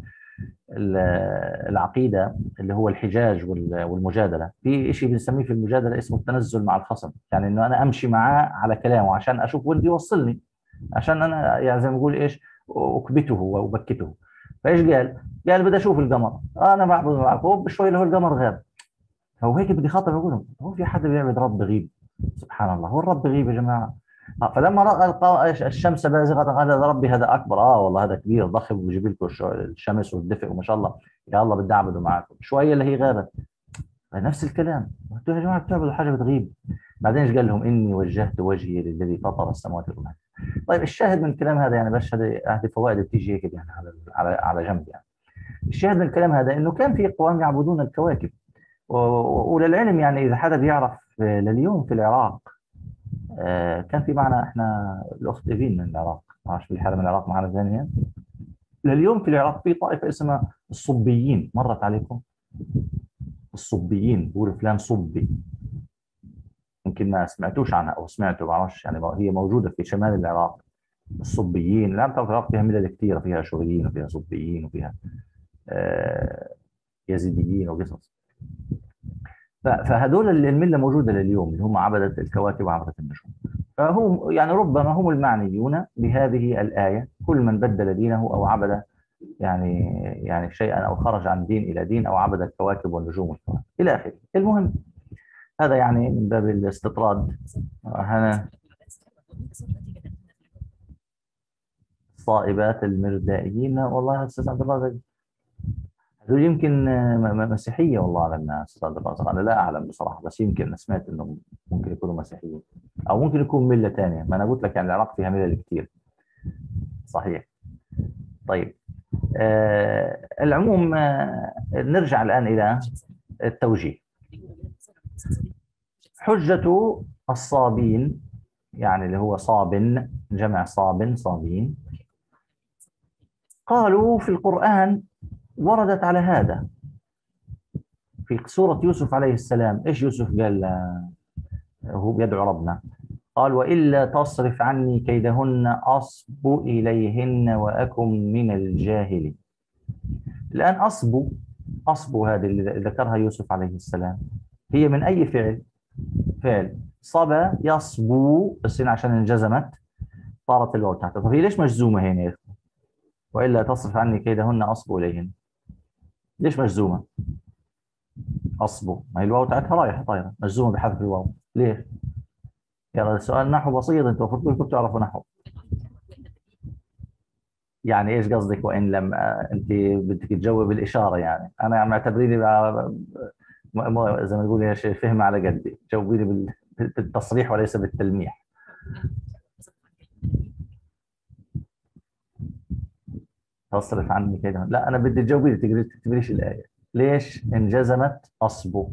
العقيدة اللي هو الحجاج والمجادلة، في شيء بنسميه في المجادلة اسمه التنزل مع الخصم. يعني انه انا امشي معاه على كلامه عشان اشوف وين يوصلني، عشان انا يعني زي ما بقول ايش اكبته وابكته. فايش قال؟ قال بدي اشوف القمر، انا بعبد معكم بشوي له القمر غاب. هو هيك بدي خاطر اقول هو في حدا بيعبد رب غيب؟ سبحان الله، هو الرب غيب يا جماعه. فلما راى الشمس بازغه قال هذا ربي هذا اكبر، اه والله هذا كبير ضخم وبيجيب لكم الشمس والدفء وما شاء الله، يا الله بدي اعبده معكم. شويه اللي هي غابت، نفس الكلام، انتوا يا جماعه بتعبدوا حاجه بتغيب. بعدين ايش قال لهم؟ اني وجهت وجهي للذي فطر السماوات والارض. طيب الشاهد من الكلام هذا يعني، بس هذه هذه فوائد بتيجي هيك يعني على على على جنب يعني. الشاهد من الكلام هذا انه كان في اقوام يعبدون الكواكب، وللعلم يعني اذا حدا بيعرف لليوم في العراق، كان في معنا احنا الاخت ايفين من العراق، ما اعرفش في حدا من العراق معنا ثانيا. لليوم في العراق في طائفه اسمها الصبيين، مرت عليكم؟ الصبيين، بيقولوا فلان صبي، يمكن ما سمعتوش عنها او سمعتوا، ما اعرفش يعني، هي موجوده في شمال العراق. الصبيين، لا بتعرف العراق فيها ملل كثيره، فيها اشوريين وفيها صبيين وفيها آه يزيديين وقصص. فهذول المله موجوده لليوم، اللي هم عبده الكواكب وعبده النجوم. فهم يعني ربما هم المعنيون بهذه الايه، كل من بدل دينه او عبد يعني يعني شيئا او خرج عن دين الى دين او عبد الكواكب والنجوم والكواكب الى اخره. المهم هذا يعني من باب الاستطراد. هنا الصائبات المردائيين، والله استاذ عبد الرازق هذول يمكن مسيحيه، والله اعلم استاذ عبد الرازق، انا لا اعلم بصراحه، بس يمكن سمعت انهم ممكن يكونوا مسيحيين او ممكن يكون مله ثانيه. ما انا قلت لك يعني العراق فيها ملل كثير. صحيح. طيب آه العموم، آه نرجع الان الى التوجيه. حجة الصابين، يعني اللي هو صاب، جمع صاب، صابين، قالوا في القرآن وردت على هذا في سورة يوسف عليه السلام. إيش يوسف قال هو بيدعو ربنا؟ قال وإلا تصرف عني كيدهن أصب إليهن وأكن من الجاهلين. الآن أصب، أصب هذه اللي ذكرها يوسف عليه السلام هي من أي فعل؟ فعل صبا يصبو، بس هنا عشان انجزمت صارت الواو تحت. طب هي ليش مجزومه هنا يا اخوان؟ والا تصرف عني كيدهن اصبو اليهن، ليش مجزومه؟ اصبو، ما هي الواو تاعتها رايحه طايره، مجزومه بحذف الواو، ليش؟ يلا السؤال نحو بسيط، انتوا المفروض كلكم تعرفوا نحو. يعني ايش قصدك وان لم؟ انت بدك تجاوب بالاشاره يعني، انا معتبريني زي ما نقول يا شيخ فهم على قدي، جاوبي لي بالتصريح وليس بالتلميح. تصرف عني كده، لا انا بدي تجاوبي لي، تقدري تكتبي ليش الايه ليش انجزمت اصبو؟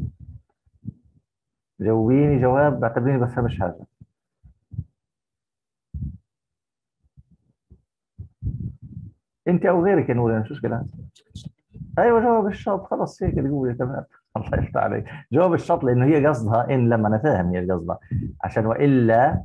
جاوبيني جواب بعتبريني بفهمش حاجه. انت او غيرك يا نور، شو مشكله؟ ايوه جواب الشرط، خلص هيك تقولي تمام. الله يفتح عليك، جواب الشرط، لانه هي قصدها ان، لما انا فاهم هي قصدها عشان والا.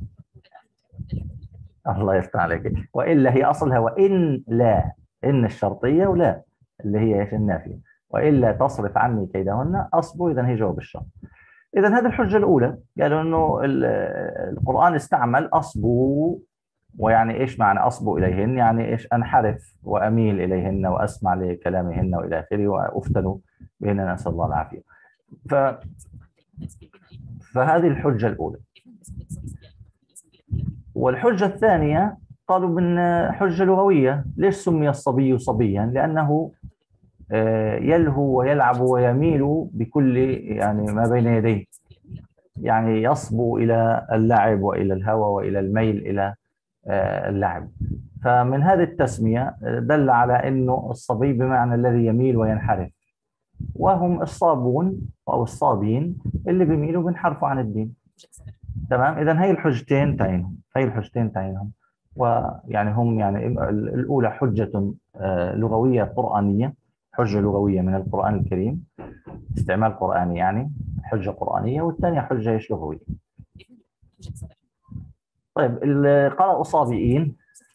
الله يفتح عليك، والا هي اصلها وان لا، ان الشرطيه ولا اللي هي ايش؟ النافيه. والا تصرف عني كيدهن اصبو، اذا هي جواب الشرط. اذا هذه الحجه الاولى، قالوا انه القران استعمل اصبو، ويعني ايش معنى اصبو اليهن؟ يعني ايش؟ انحرف واميل اليهن واسمع لكلامهن والى اخره وافتن بهن، نسال الله العافيه. ف فهذه الحجه الاولى. والحجه الثانيه قالوا من حجه لغويه. ليش سمي الصبي صبيا؟ لانه يلهو ويلعب ويميل بكل يعني ما بين يديه، يعني يصبو الى اللعب والى الهوى والى الميل الى اللعب. فمن هذه التسميه دل على انه الصبي بمعنى الذي يميل وينحرف، وهم الصابون او الصابين اللي بيميلوا وبينحرفوا عن الدين. تمام. اذا هي الحجتين تعينهم، هي الحجتين تعينهم. ويعني هم يعني الاولى حجه لغويه قرانيه، حجه لغويه من القران الكريم، استعمال قراني يعني حجه قرانيه، والثانيه حجه ايش؟ لغويه. طيب قرأوا صابئين،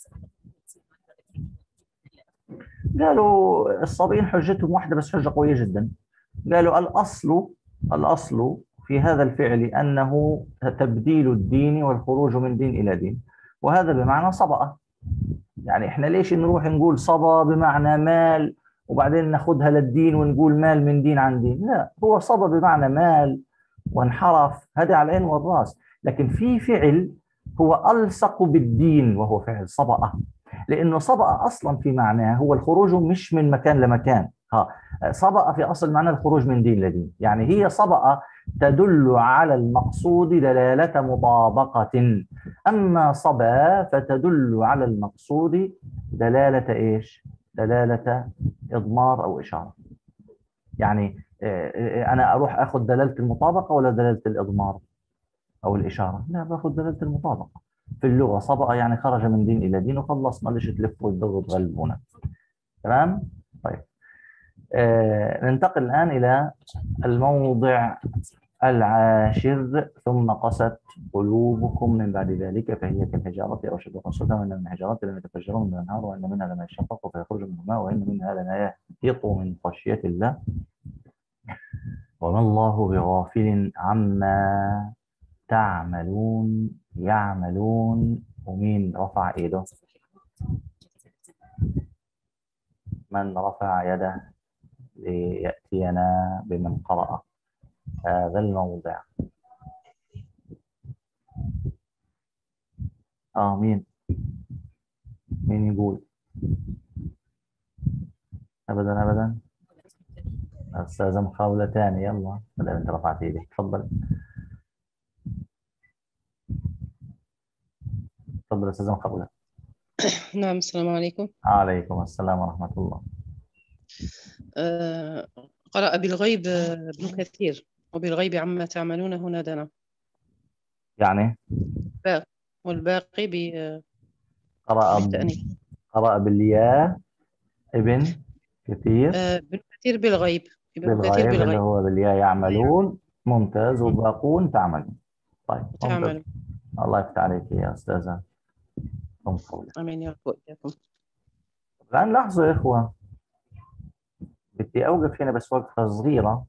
قالوا الصابئين حجتهم واحده بس حجه قويه جدا. قالوا الاصل الاصل في هذا الفعل انه تبديل الدين والخروج من دين الى دين، وهذا بمعنى صبأ. يعني احنا ليش نروح نقول صبا بمعنى مال وبعدين ناخذها للدين ونقول مال من دين عن دين؟ لا، هو صبا بمعنى مال وانحرف، هذا على العين والراس. لكن في فعل هو ألصق بالدين وهو فعل صبأ، لأنه صبأ أصلا في معناه هو الخروج مش من مكان لمكان، ها صبأ في أصل معنى الخروج من دين لدين، يعني هي صبأ تدل على المقصود دلالة مطابقة، أما صبا فتدل على المقصود دلالة إيش؟ دلالة إضمار أو إشارة. يعني أنا أروح أخذ دلالة المطابقة ولا دلالة الإضمار أو الإشارة؟ لا، باخذ دلالة المطابقة. في اللغة صبأ يعني خرج من دين إلى دين وخلصنا، ليش تلف وتدور وتغلبونا. تمام؟ طيب. آه ننتقل الآن إلى الموضع العاشر. ثم قست قلوبكم من بعد ذلك فهي كالحجارة أو أشد قسوة، وإن من الحجارات لما يتفجرون من الأنهار، وإن منها لما يشقق فيخرج منه الماء، وإن منها لما يهبط من خشية الله، وما الله بغافل عما تعملون. يعملون، ومين رفع ايده؟ من رفع يده ليأتينا بمن قرأ هذا الموضع؟ اه مين؟ مين يقول؟ ابدا ابدا. استاذة مخاولة ثانية، يلا ما دام انت رفعت ايدك تفضل. تفضل استاذة مخاولة. نعم، السلام عليكم. عليكم السلام ورحمة الله. آه قرأ بالغيب ابن كثير، وبالغيب عما تعملون هنا دنا. يعني والباقي ب قرأ بالتأنيث. قرأ بالياء ابن كثير. آه ابن كثير بالغيب. ابن كثير بالغيب اللي بالغيب هو بالياء يعملون. ممتاز. وباقون تعملون. طيب ممتاز. تعملون. الله يفتح عليك يا أستاذة أم قولة. آمين يا رب وإياكم. الآن لاحظوا يا إخوة، بدي أوقف هنا بس وقفة صغيرة،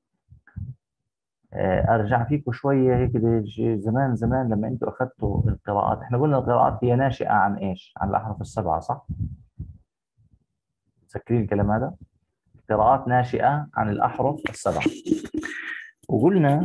أرجع فيكم شوية هيك. زمان زمان لما أنتم أخذتوا القراءات، إحنا قلنا القراءات هي ناشئة عن إيش؟ عن الأحرف السبعة، صح؟ تذكرين الكلام هذا؟ القراءات ناشئة عن الأحرف السبعة. وقلنا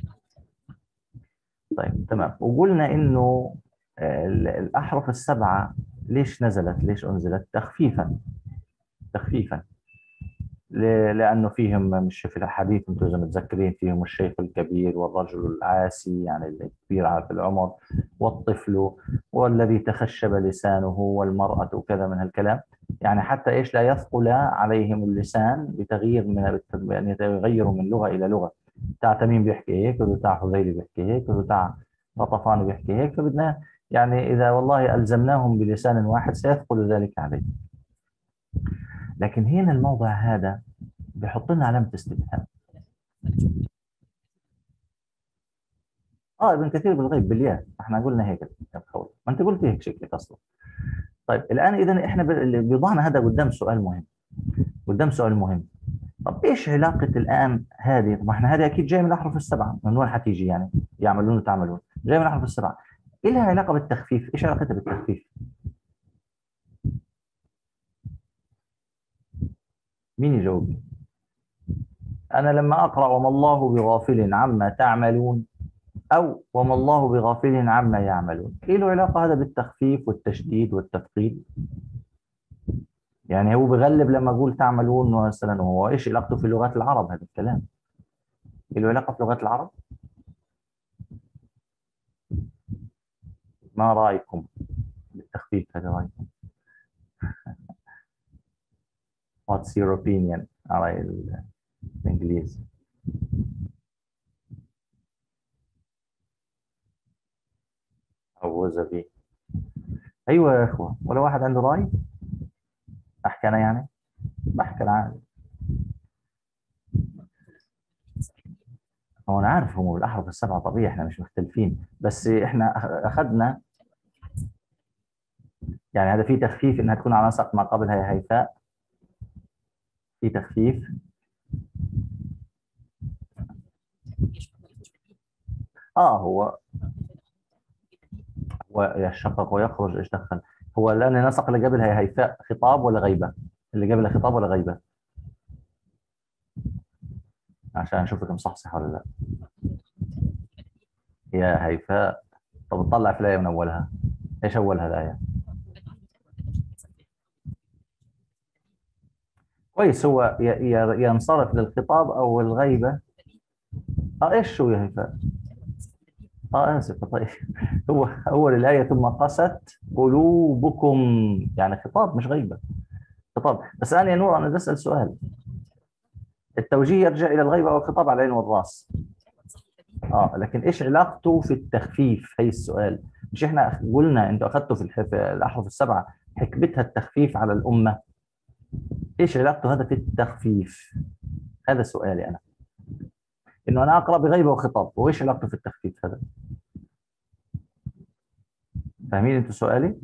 طيب تمام، وقلنا إنه الأحرف السبعة ليش نزلت؟ ليش أنزلت؟ تخفيفا. تخفيفا لأنه فيهم، مش في الحديث أنتم إذا متذكرين، فيهم الشيخ الكبير والرجل العاسي، يعني الكبير في العمر، والطفل، والذي تخشب لسانه، والمرأة، وكذا من هالكلام. يعني حتى إيش لا يثقل عليهم اللسان بتغيير من يعني يتغيروا من لغة إلى لغة. تاع تميم بيحكي هيك، وتاع حذيلي بيحكي هيك، وتاع غطفان بيحكي هيك، فبدنا يعني إذا والله ألزمناهم بلسان واحد سيثقل ذلك عليهم. لكن هنا الموضع هذا بيحط لنا علامة استفهام. اه ابن كثير بالغيب بالياء، احنا قلنا هيك يا خوي، ما انت قلت هيك شكلك اصلا. طيب الان اذا احنا بيضعنا هذا قدام سؤال مهم. قدام سؤال مهم. طب ايش علاقة الان هذه؟ طب احنا هذه اكيد جاي من الاحرف السبعة، من وين حتيجي يعني؟ يعملون وتعملون، جاي من الاحرف السبعة. ايه لها علاقة بالتخفيف؟ ايش علاقتها بالتخفيف؟ مين يجاوب؟ انا لما اقرا وما الله بغافل عما تعملون، أو وما الله بغافل عما يعملون، إيه له علاقة هذا بالتخفيف والتشديد والتثقيل؟ يعني هو بغلب لما أقول تعملون مثلا، وهو إيش علاقته في لغات العرب هذا الكلام؟ إيه له علاقة في لغات العرب؟ ما رأيكم بالتخفيف هذا؟ رأيكم؟ What's your opinion على الإنجليزي؟ أعوذ به. أيوة يا إخوة، ولا واحد عنده رأي؟ أحكي أنا يعني؟ بحكي أنا عادي. هو أنا عارف هم بالأحرف السبعة طبيعي، إحنا مش مختلفين، بس إحنا أخذنا يعني هذا فيه تخفيف إنها تكون على نسق ما قبلها هيفاء، في تخفيف. اه هو هو يشقق ويخرج، ايش دخل؟ هو الان النسق اللي قبلها هي هيفاء خطاب ولا غيبه؟ اللي قبلها خطاب ولا غيبه؟ عشان اشوفك مصحصح ولا لا. يا هيفاء. طب تطلع في الايه من اولها، ايش اولها الايه؟ كويس. هو ي- ي- ينصرف للخطاب أو الغيبة. اه ايش شو يا هيفاء؟ اه اسف. طيب هو اول الايه ثم قست قلوبكم، يعني خطاب مش غيبه، خطاب. بس انا يا نور انا بدي اسال سؤال، التوجيه يرجع الى الغيبه او الخطاب على العين والراس. اه لكن ايش علاقته في التخفيف؟ هي السؤال. مش احنا قلنا انتوا اخذتوا في الح- في الاحرف السبعه حكمتها التخفيف على الامه؟ ايش علاقته هذا في التخفيف؟ هذا سؤالي انا، انه انا اقرا بغيبه وخطاب، وايش علاقته في التخفيف هذا؟ فاهمين انتوا سؤالي؟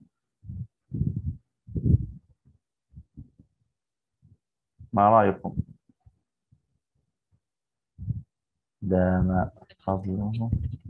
ما رايكم؟ دام فضله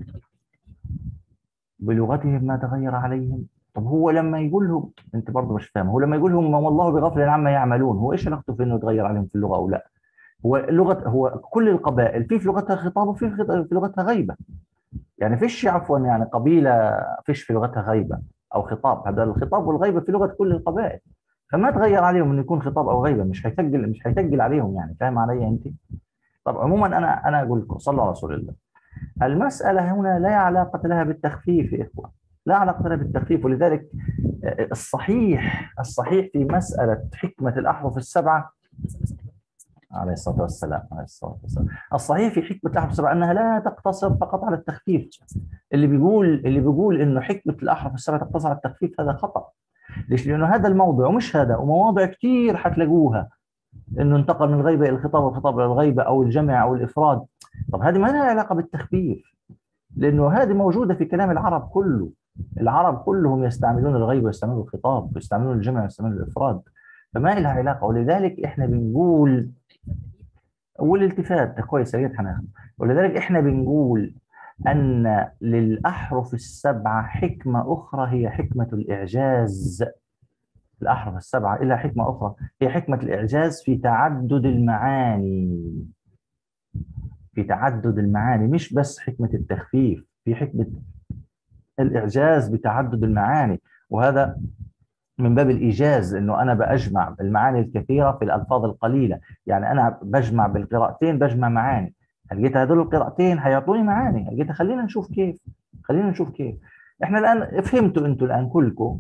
بلغتهم ما تغير عليهم. طب هو لما يقول لهم، انت برضه مش فاهم، هو لما يقول لهم ما والله بغفل عما يعملون، هو ايش علاقته في انه يتغير عليهم في اللغه او لا؟ هو اللغه، هو كل القبائل في في لغتها خطاب وفي في خط- في لغتها غيبه. يعني فيش عفوا يعني قبيله فيش في لغتها غيبه او خطاب، هذا الخطاب والغيبه في لغه كل القبائل. فما تغير عليهم انه يكون خطاب او غيبه، مش هيثقل مش هيثقل عليهم يعني. فاهم علي انت؟ طب عموما انا انا اقول لكم صلوا على رسول الله. المسألة هنا لا علاقة لها بالتخفيف يا إخوة، لا علاقة لها بالتخفيف. ولذلك الصحيح الصحيح في مسألة حكمة الأحرف السبعة عليه الصلاة والسلام عليه الصلاة والسلام الصحيح في حكمة الأحرف السبعة أنها لا تقتصر فقط على التخفيف. اللي بيقول اللي بيقول إنه حكمة الأحرف السبعة تقتصر على التخفيف هذا خطأ. ليش؟ لأنه هذا الموضوع ومش هذا، ومواضع كثير حتلاقوها إنه انتقل من الغيبة إلى الخطاب والخطاب إلى الغيبة أو الجمع أو الإفراد. طب هذه ما لها علاقة بالتخفيف، لأنه هذه موجودة في كلام العرب كله. العرب كلهم يستعملون الغيب ويستعملون الخطاب ويستعملون الجمع ويستعملون الإفراد، فما لها علاقة. ولذلك إحنا بنقول والالتفات ده كويس يا ريت هناخد. ولذلك إحنا بنقول أن للأحرف السبعة حكمة أخرى هي حكمة الإعجاز. الأحرف السبعة إلى حكمة أخرى هي حكمة الإعجاز في تعدد المعاني. في تعدد المعاني، مش بس حكمة التخفيف، في حكمة الإعجاز بتعدد المعاني. وهذا من باب الإيجاز، إنه أنا بأجمع المعاني الكثيرة في الألفاظ القليلة. يعني أنا بجمع بالقراءتين بجمع معاني. لقيت هذول القراءتين هيعطوني معاني، لقيت خلينا نشوف كيف. خلينا نشوف كيف. إحنا الآن فهمتوا أنتوا الآن كلكم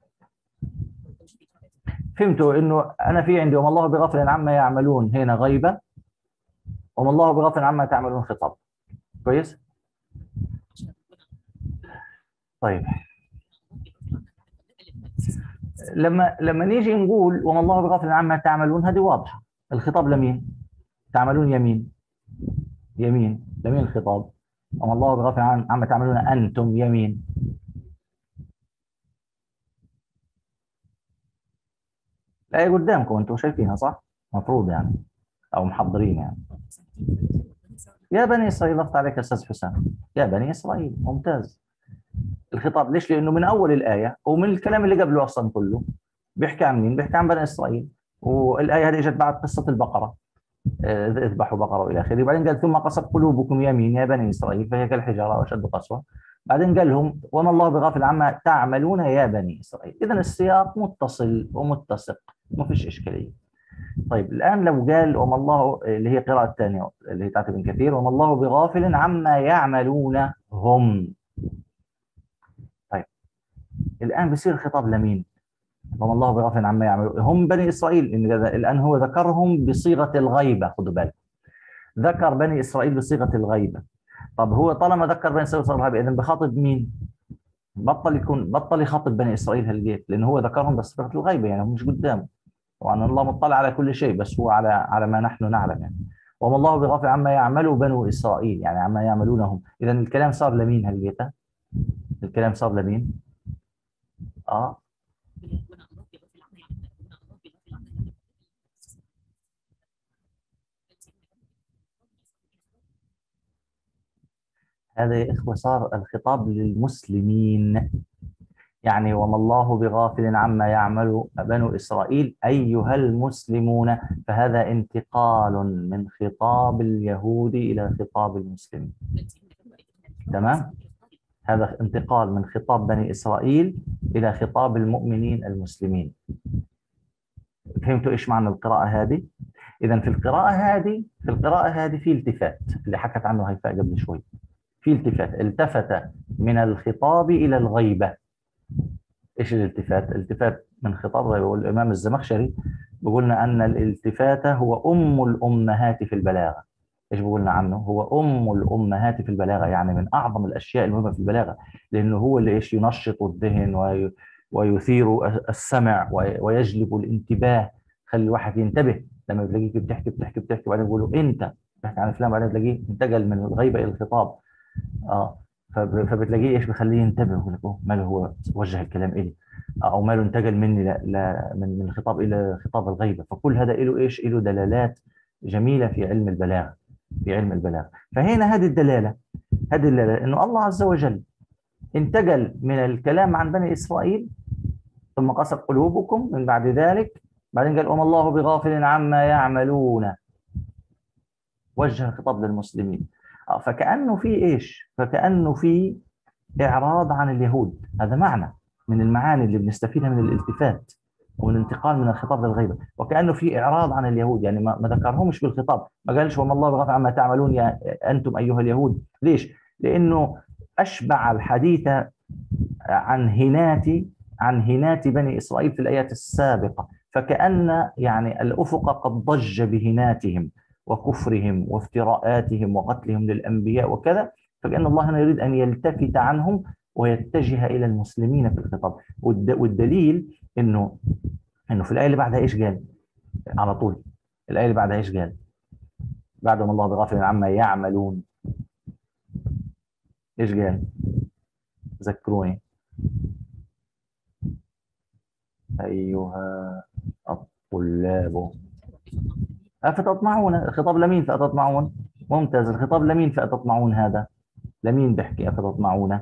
فهمتوا إنه أنا في عندي وما الله بغفل عما يعملون هنا غيبة، وما الله بغفل عما تعملون خطاب. كويس؟ طيب لما لما نيجي نقول وما الله بغافل عما تعملون، هذه واضحه. الخطاب لمين؟ تعملون يمين يمين لمين الخطاب؟ وما الله بغافل عما تعملون انتم يمين. الآية قدامكم انتم شايفينها صح؟ مفروض يعني او محضرين يعني. يا بني اسرائيل، ضغط عليك استاذ حسام. يا بني اسرائيل، ممتاز. الخطاب ليش؟ لانه من اول الايه ومن الكلام اللي قبله اصلا كله بيحكي عن مين؟ بيحكي عن بني اسرائيل. والايه هذه اجت بعد قصه البقره، اذبحوا بقره الى اخره. وبعدين قال ثم قست قلوبكم يمين يا بني اسرائيل فهي كالحجاره واشد قسوه. بعدين قال لهم وما الله بغافل عما تعملون يا بني اسرائيل. اذا السياق متصل ومتسق، ما فيش اشكاليه. طيب الان لو قال وما الله، اللي هي القراءه الثانيه اللي هي بتاعت ابن كثير، وما الله بغافل عما يعملون هم. طيب الان بصير الخطاب لمين؟ وما الله بغافل عما يعملون هم بني اسرائيل. إن الان هو ذكرهم بصيغه الغيبه، خذوا بالك، ذكر بني اسرائيل بصيغه الغيبه. طب هو طالما ذكر بني اسرائيل بصيغه الغيبه، اذا بخاطب مين؟ بطل يكون بطل يخاطب بني اسرائيل هالجيت، لانه هو ذكرهم بصيغه الغيبه، يعني هم مش قدامه. طبعا الله مطلع على كل شيء، بس هو على على ما نحن نعلم يعني. وما الله بغافل عما يعمل بنو اسرائيل، يعني عما يعملونهم. اذا الكلام صار لمين هالجيت؟ الكلام صار لمين؟ اه هذا يا إخوة صار الخطاب للمسلمين. يعني وما الله بغافل عما يعمل بنو إسرائيل أيها المسلمون. فهذا انتقال من خطاب اليهود إلى خطاب المسلمين. تمام؟ هذا انتقال من خطاب بني إسرائيل إلى خطاب المؤمنين المسلمين. فهمتوا ايش معنى القراءة هذه؟ اذا في القراءة هذه في القراءة هذه في التفات اللي حكت عنه هيفاء قبل شوي. في التفات، التفت من الخطاب الى الغيبة. ايش الالتفات؟ الالتفات من خطاب الغيبة. والامام الزمخشري بيقولنا ان الالتفات هو ام الامهات في البلاغة. ايش بيقولنا عنه؟ هو ام الامهات في البلاغة، يعني من اعظم الاشياء المهمة في البلاغة، لانه هو اللي ايش ينشط الذهن وي ويثير السمع ويجلب الانتباه، خلي الواحد ينتبه. لما بتلاقيك بتحكي بتحكي بتحكي وبعدين بيقولوا انت بتحكي عن فلان، بعدين تلاقيه انتقل من الغيبه الى الخطاب. اه فبتلاقيه ايش بخليه ينتبه، يقول لك اوه ماله هو وجه الكلام الي، او ماله انتقل مني لا, لا من من الخطاب الى خطاب الغيبه. فكل هذا له ايش؟ له دلالات جميله في علم البلاغه، في علم البلاغه. فهنا هذه الدلاله، هذه الدلاله انه الله عز وجل انتقل من الكلام عن بني اسرائيل ثم قست قلوبكم من بعد ذلك، بعدين قال وما الله بغافل عما يعملون، وجه الخطاب للمسلمين. فكأنه في ايش؟ فكأنه في إعراض عن اليهود. هذا معنى من المعاني اللي بنستفيدها من الالتفات ومن الانتقال من الخطاب للغيبة. وكأنه في إعراض عن اليهود، يعني ما ذكرهمش بالخطاب، ما قالش وما الله بغافل عما تعملون يا أنتم أيها اليهود. ليش؟ لأنه أشبع الحديث عن هنات عن هنات بني إسرائيل في الآيات السابقة، فكأن يعني الأفق قد ضج بهناتهم وكفرهم وافتراءاتهم وقتلهم للأنبياء وكذا، فكأن الله هنا يريد أن يلتفت عنهم ويتجه إلى المسلمين في الخطاب. والدليل إنه إنه في الآية اللي بعدها إيش قال؟ على طول الآية اللي بعدها إيش قال؟ بعد ما الله بغافل عما يعملون إيش قال؟ ذكروني أيها الطلاب أفتطمعون. الخطاب لمين فأتطمعون؟ ممتاز. الخطاب لمين فأتطمعون؟ هذا لمين بحكي أفتطمعون؟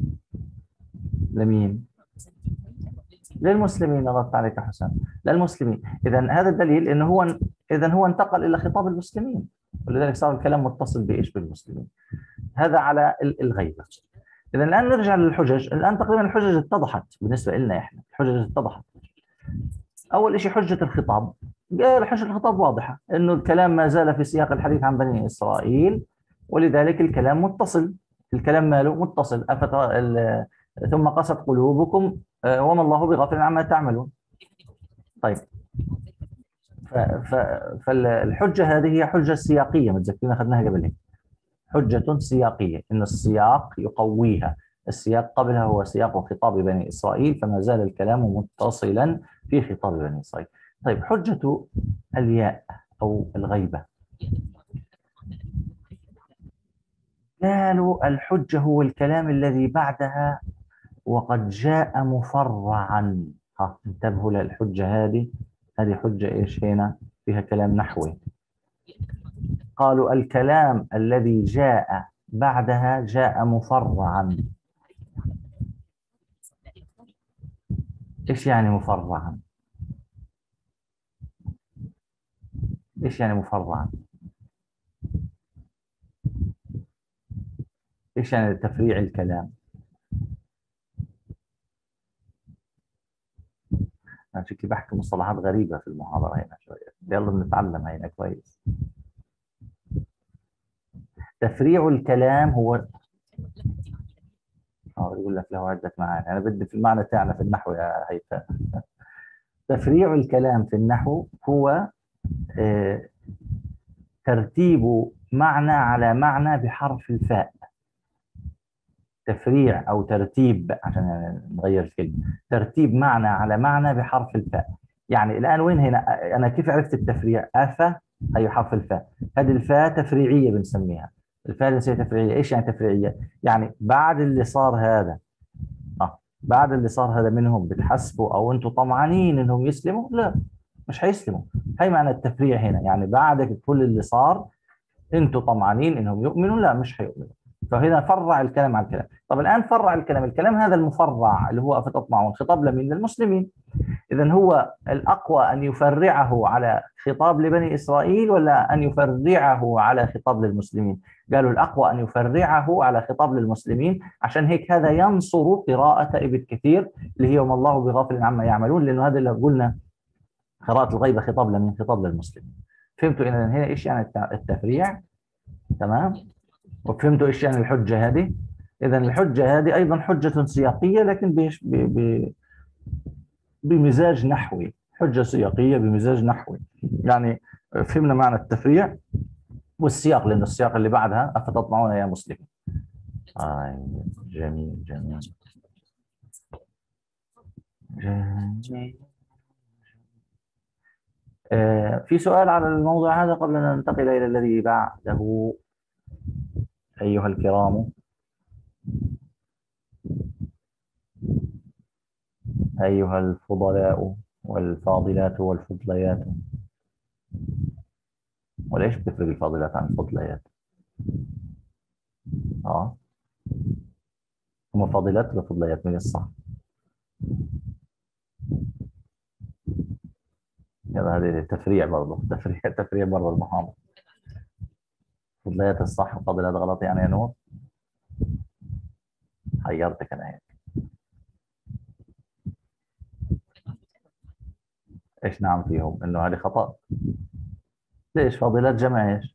لمين؟ للمسلمين. الله عليك حسن، للمسلمين. إذا هذا الدليل إنه هو إذا هو انتقل إلى خطاب المسلمين، ولذلك صار الكلام متصل بإيش؟ بالمسلمين. هذا على الغيبة. إذا الآن نرجع للحجج. الآن تقريبا الحجج اتضحت بالنسبة لنا إحنا، الحجج اتضحت. أول شيء حجة الخطاب. قال حجة الخطاب واضحة، إنه الكلام ما زال في سياق الحديث عن بني إسرائيل، ولذلك الكلام متصل. الكلام ماله متصل. أفت... ال... ثم قست قلوبكم وما الله بغافل عما تعملون. طيب ف... ف... فالحجة هذه هي حجة سياقية، متذكرين أخذناها قبل هيك. حجة سياقية، إن السياق يقويها. السياق قبلها هو سياق خطاب بني إسرائيل، فما زال الكلام متصلا في خطاب بني إسرائيل. طيب حجة الياء أو الغيبة، قالوا الحجة هو الكلام الذي بعدها وقد جاء مفرعا. ها انتبهوا للحجة هذه، هذه حجة إيش؟ هنا فيها كلام نحوي. قالوا الكلام الذي جاء بعدها جاء مفرعا. إيش يعني مفرعا؟ إيش يعني مفرعا؟ إيش يعني تفريع الكلام؟ أنا شكلي بحكي مصطلحات غريبة في المحاضرة هنا شوية، يلا بنتعلم هنا كويس. تفريع الكلام هو اه يقول لك له عدة معاني، أنا بدي في المعنى تاعنا في النحو يا هيفاء. تفريع الكلام في النحو هو آه ترتيب معنى على معنى بحرف الفاء. تفريع أو ترتيب، عشان نغير الكلمة، ترتيب معنى على معنى بحرف الفاء. يعني الآن وين هنا؟ أنا كيف عرفت التفريع؟ أفا هي حرف الفاء، هذه الفاء تفريعية بنسميها. الفاء بنسميها تفريعية. إيش يعني تفريعية؟ يعني بعد اللي صار هذا آه بعد اللي صار هذا منهم بتحسبوا أو أنتم طمعانين إنهم يسلموا؟ لا، مش هيسلموا. هي معنى التفريع هنا، يعني بعد كل اللي صار أنتم طمعانين إنهم يؤمنوا؟ لا، مش هيؤمنوا. فهنا فرع الكلام على الكلام. طب الآن فرع الكلام، الكلام هذا المفرع اللي هو أفتطمعون خطاب لمين؟ للمسلمين. إذن هو الأقوى أن يفرعه على خطاب لبني إسرائيل ولا أن يفرعه على خطاب للمسلمين؟ قالوا الأقوى أن يفرعه على خطاب للمسلمين، عشان هيك هذا ينصر قراءة ابن كثير اللي هي وما الله بغافل عما يعملون، لأنه هذا اللي قلنا قراءة الغيبة خطاب لمن؟ خطاب للمسلمين. فهمتوا إذا هنا إيش يعني التفريع؟ تمام؟ وفهمتوا إيش يعني الحجة هذه؟ إذا الحجة هذه أيضا حجة سياقية لكن بيش ب... ب... بمزاج نحوي، حجة سياقية بمزاج نحوي. يعني فهمنا معنى التفريع والسياق، لأن السياق اللي بعدها أفتطمعون يا مسلمين. آه جميل جميل جميل. آه في سؤال على الموضوع هذا قبل أن ننتقل إلى الذي بعده أيها الكرام؟ أيها الفضلاء والفاضلات والفضليات. وليش بتفرق الفاضلات عن الفضليات؟ اه هم فاضلات ولا فضليات؟ من الصح؟ يلا هذه تفريع برضه، تفريع تفريع برضه المحاضرة. فضليات الصح وفاضلات غلط يعني يا نور؟ حيرتك انا هيك. ايش نعم فيهم؟ انه هذه خطأ. ليش فاضلات جمع ايش؟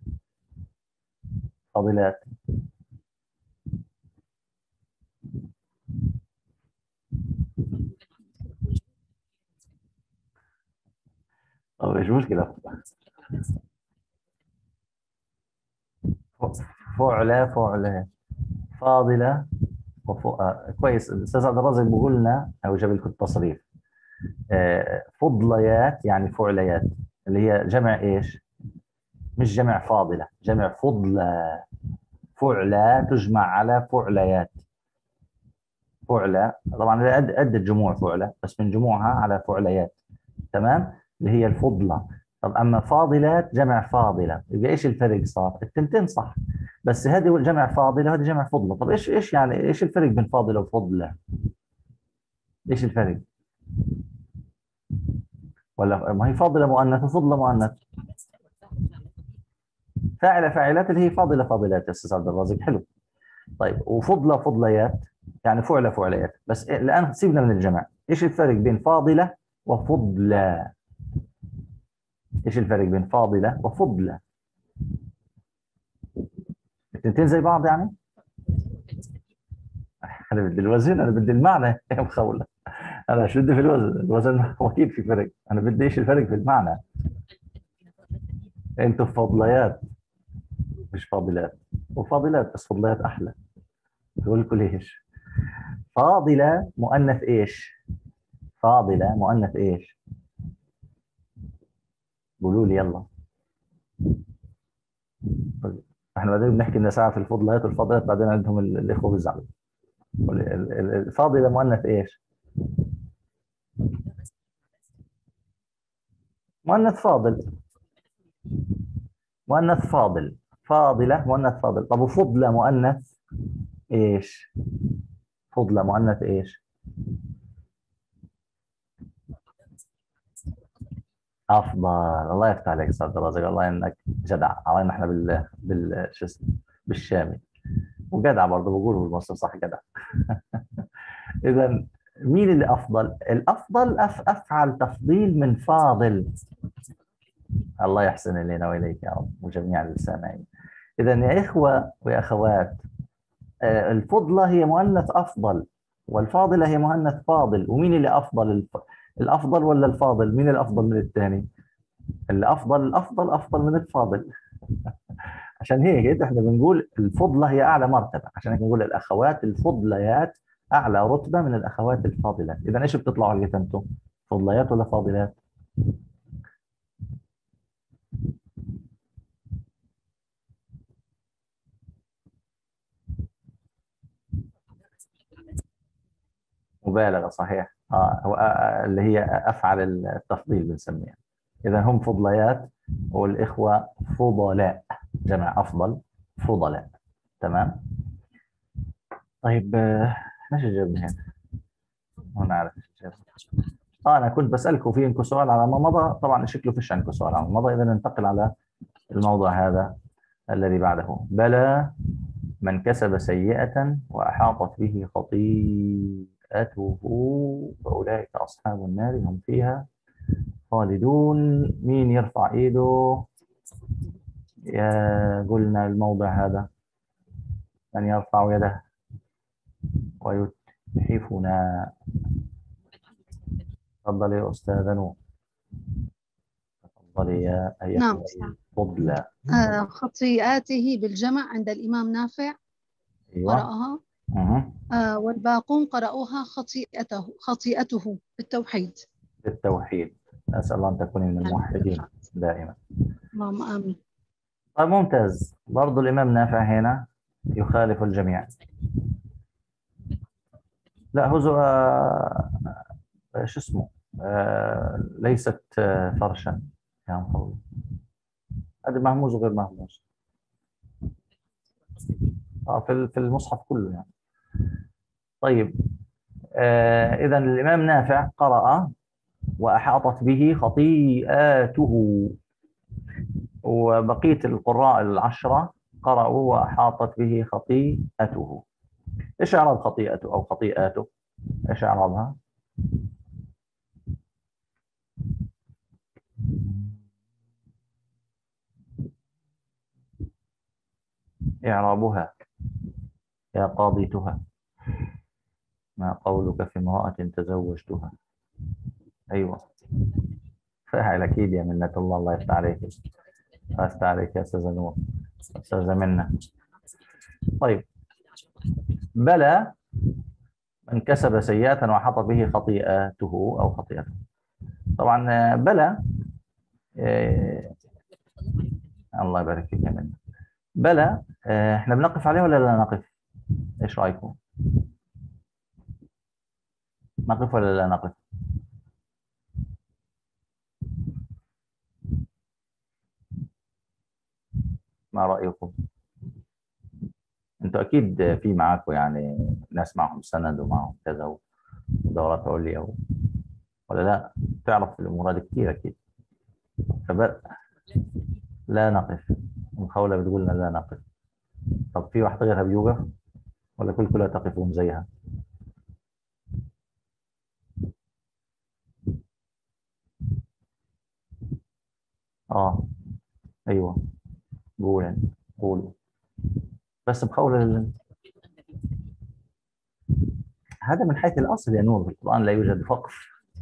فاضلات طب ايش مشكلة؟ فعلة فعلة فاضلة وفوق. آه. كويس. الاستاذ عبد الرازق بيقول لنا او جاب لكم التصريف. آه. فضليات يعني فعليات اللي هي جمع ايش؟ مش جمع فاضلة، جمع فضلة. فعلة تجمع على فعليات. فعلة طبعا قد قد الجموع فعلة، بس من جموعها على فعليات. تمام؟ اللي هي الفضلة. طب اما فاضلات جمع فاضلة، يبقى ايش الفرق صار؟ التنتين صح، بس هذه جمع فاضلة وهذه جمع فضلة. طب ايش ايش يعني ايش الفرق بين فاضلة وفضلة؟ ايش الفرق؟ ولا ما هي فاضلة مؤنث وفضلة مؤنث؟ فاعلة فاعلات اللي هي فاضلة فاضلات يا استاذ عبد الرازق. حلو. طيب وفضلة فضليات يعني فعلة فعليات. بس الان سيبنا من الجمع. ايش الفرق بين فاضلة وفضلة؟ ايش الفرق بين فاضلة وفضلة؟ التنتين زي بعض يعني؟ انا بدي الوزن، انا بدي المعنى يا مخولة. انا مش بدي في الوزن، الوزن هو اكيد في فرق، انا بدي ايش الفرق في المعنى. انتوا فضليات مش فاضلات، وفاضلات بس فضليات احلى. بقول لكم ليش. فاضلة مؤنث ايش؟ فاضلة مؤنث ايش؟ قولوا لي يلا. احنا بعدين بنحكي لنا ساعة في الفضليات والفاضلات، بعدين عندهم الاخوة بيزعلوا. الفاضلة مؤنث ايش؟ مؤنث فاضل. مؤنث فاضل. فاضلة مؤنث فاضل. طب وفضلة مؤنث ايش؟ فضلة مؤنث ايش؟ افضل. الله يفتح عليك استاذ عبد الرازق، والله انك جدع. علينا احنا بال بال شو اسمه بالشامي، وجدع برضه بقولوا بالمصري صح جدع. اذا مين اللي افضل؟ الافضل أف افعل تفضيل من فاضل. الله يحسن الينا واليك يا رب وجميع السامعين. اذا يا اخوه ويا اخوات، الفضله هي مؤنث افضل والفاضله هي مؤنث فاضل. ومين اللي افضل؟ الافضل ولا الفاضل؟ مين الافضل من الثاني؟ الافضل الافضل افضل من الفاضل. عشان هيك احنا بنقول الفضله هي اعلى مرتبه، عشان هيك بنقول الاخوات الفضليات اعلى رتبه من الاخوات الفاضلات. اذا ايش بتطلعوا على انتم؟ فضليات ولا فاضلات؟ مبالغه صحيح. اه هو آه اللي هي افعل التفضيل بنسميها. اذا هم فضليات والاخوه فضلاء، جمع افضل فضلاء. تمام. طيب ايش جاوبنا هنا؟ ما نعرف ايش جاوبنا. اه انا كنت بسالكم في عندكم سؤال على ما مضى، طبعا شكله فيش عندكم سؤال على ما مضى. اذا ننتقل على الموضوع هذا الذي بعده. بلى من كسب سيئة وأحاطت به خطيئته فأولئك أصحاب النار هم فيها خالدون. مين يرفع ايده؟ يا قلنا الموضع هذا من يرفع يده ويتحفنا. تفضلي يا أستاذة نور. تفضلي يا أيها نعم. الفضلى. آه خطيئاته بالجمع عند الإمام نافع. أيوة. قرأها. أه. آه والباقون قرأوها خطيئته خطيئته بالتوحيد. بالتوحيد. أسأل الله أن تكوني من الموحدين دائما. اللهم آمين. طيب ممتاز. برضو الإمام نافع هنا يخالف الجميع. لا هو آه شو اسمه آه ليست آه فرشا يا مفروض. هذا مهموز وغير مهموز. آه في في المصحف كله يعني. طيب آه إذا الإمام نافع قرأ وأحاطت به خطيئاته، وبقية القراء العشرة قرأوا وأحاطت به خطيئته. إيش إعراب خطيئته أو خطيئاته؟ إيش إعرابها؟ إعرابها يا قاضيتها. ما قولك في امرأة تزوجتها؟ أيوة فاعل أكيد يا منة الله. الله يفتح عليك. الله يفتح عليك يا أستاذة نور. أستاذة منة. طيب بلى من كسب سيئة وحط به خطيئته أو خطيئته. طبعا بلى إيه... الله يبارك فيك يا منة. بلى إيه... احنا بنقف عليه ولا لا نقف؟ ايش رايكم؟ نقف ولا لا نقف؟ ما رايكم؟ انتوا اكيد في معاكم يعني ناس معهم سند ومعهم كذا ودورات عليا و... ولا لا؟ تعرف الامور هذه كثير اكيد. فب... لا نقف. مخولة بتقول لنا لا نقف. طب في واحد غيرها بيوقف ولا كل كلها تقفون زيها؟ اه ايوه قولوا قولوا بس مخولة لل... هذا من حيث الاصل يا نور. في القرآن لا يوجد وقف.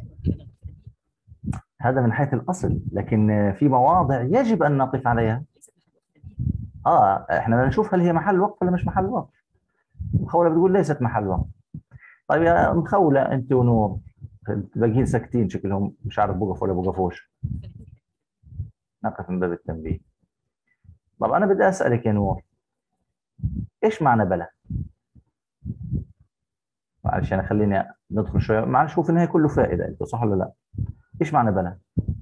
هذا من حيث الاصل، لكن في مواضع يجب ان نقف عليها. اه احنا نشوف هل هي محل وقف ولا مش محل وقف. مخولة بتقول ليست محل وقف. طيب يا مخولة انت ونور باقيين ساكتين شكلهم مش عارف بوقف ولا بوقفوش. نقف من باب التنبيه. طب انا بدي اسالك يا نور ايش معنى بلى؟ معلش انا خليني ندخل شويه. معلش شوف ان هي كله فائده. انت صح ولا لا؟ ايش معنى بلى؟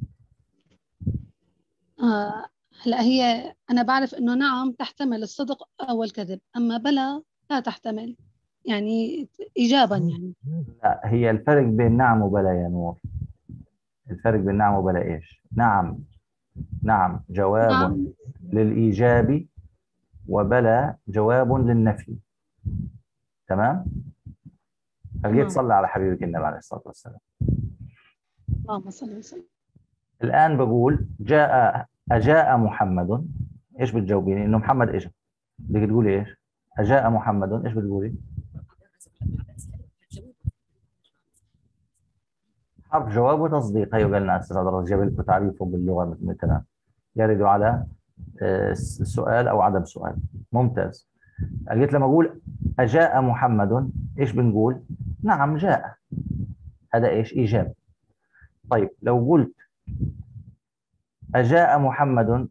آه هلا هي أنا بعرف إنه نعم تحتمل الصدق أو الكذب، أما بلى لا تحتمل، يعني إيجابا يعني. لا هي الفرق بين نعم وبلى يا نور. الفرق بين نعم وبلى ايش؟ نعم نعم جواب نعم. للايجاب وبلى جواب للنفي. تمام؟ خليك تصلي على حبيبك النبي عليه الصلاه والسلام. اللهم صل وسلم. الان بقول جاء اجاء محمد. ايش بتجاوبيني؟ انه محمد اجى. بدك تقولي ايش؟ اجاء محمد ايش بتقولي؟ حرف جواب وتصديق. هيو قالنا استاذ عبد الرزاق جاب لكم تعريفه باللغه مثلا يرد على السؤال او عدم سؤال. ممتاز. قلت لما اقول اجاء محمد ايش بنقول؟ نعم جاء. هذا ايش؟ ايجاب. طيب لو قلت اجاء محمد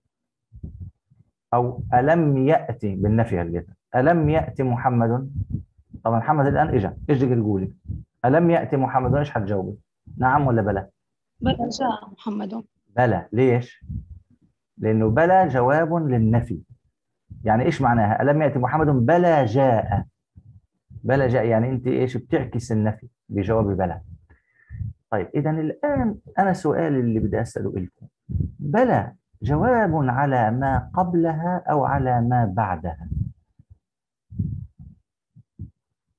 او الم ياتي بالنفي هلقيت الم ياتي محمد. طبعا محمد الان اجى. ايش بدك تقولي؟ الم ياتي محمد ايش حتجاوبي؟ نعم ولا بلى؟ بلى جاء محمد. بلى. ليش؟ لانه بلى جواب للنفي. يعني ايش معناها؟ الم ياتي محمد بلى جاء. بلى جاء يعني انت ايش بتعكس النفي بجواب بلى. طيب اذا الان انا سؤالي اللي بدي اساله لكم بلى جواب على ما قبلها او على ما بعدها؟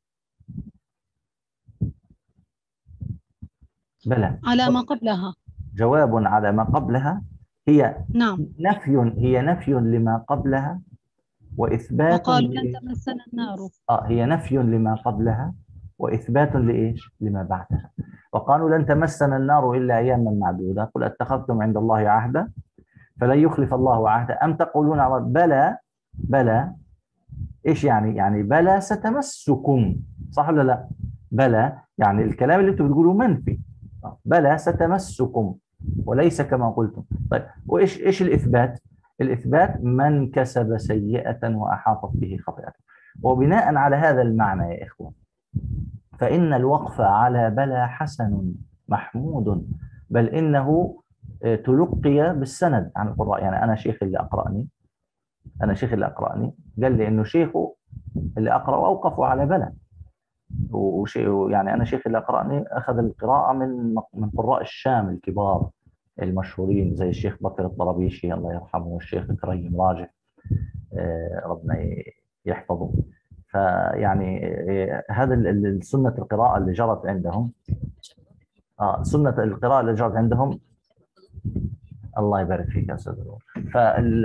بلى على ما قبلها. جواب على ما قبلها، هي نعم. نفي هي نفي لما قبلها وإثبات وقالوا لن لإيه؟ تمسنا النار. آه هي نفي لما قبلها وإثبات لإيش؟ لما بعدها. وقالوا لن تمسنا النار إلا أياما معدودة، قل أتخذتم عند الله عهدا فلن يخلف الله عهدا أم تقولون على بلى بلى. إيش يعني؟ يعني بلى ستمسكم، صح ولا لا؟ بلى يعني الكلام اللي أنتم بتقولوه منفي، بلى ستمسكم وليس كما قلتم. طيب وإيش إيش الإثبات؟ الإثبات من كسب سيئة وأحاطت به خطيئته. وبناء على هذا المعنى يا إخوان، فإن الوقف على بلى حسن محمود، بل إنه تلقي بالسند عن القراء. يعني أنا شيخ اللي أقرأني أنا شيخ اللي أقرأني قال لي إنه شيخه اللي أقرأ أوقفوا على بلى، وشيء يعني أنا شيخ اللي أقرأني أخذ القراءة من من قراء الشام الكبار المشهورين زي الشيخ بكر الطرابيشي الله يرحمه والشيخ كريم راجع ربنا يحفظه. فيعني هذا السنة القراءة اللي جرت عندهم، آه سنة القراءة اللي جرت عندهم الله يبارك فيك يا أستاذ نور. فال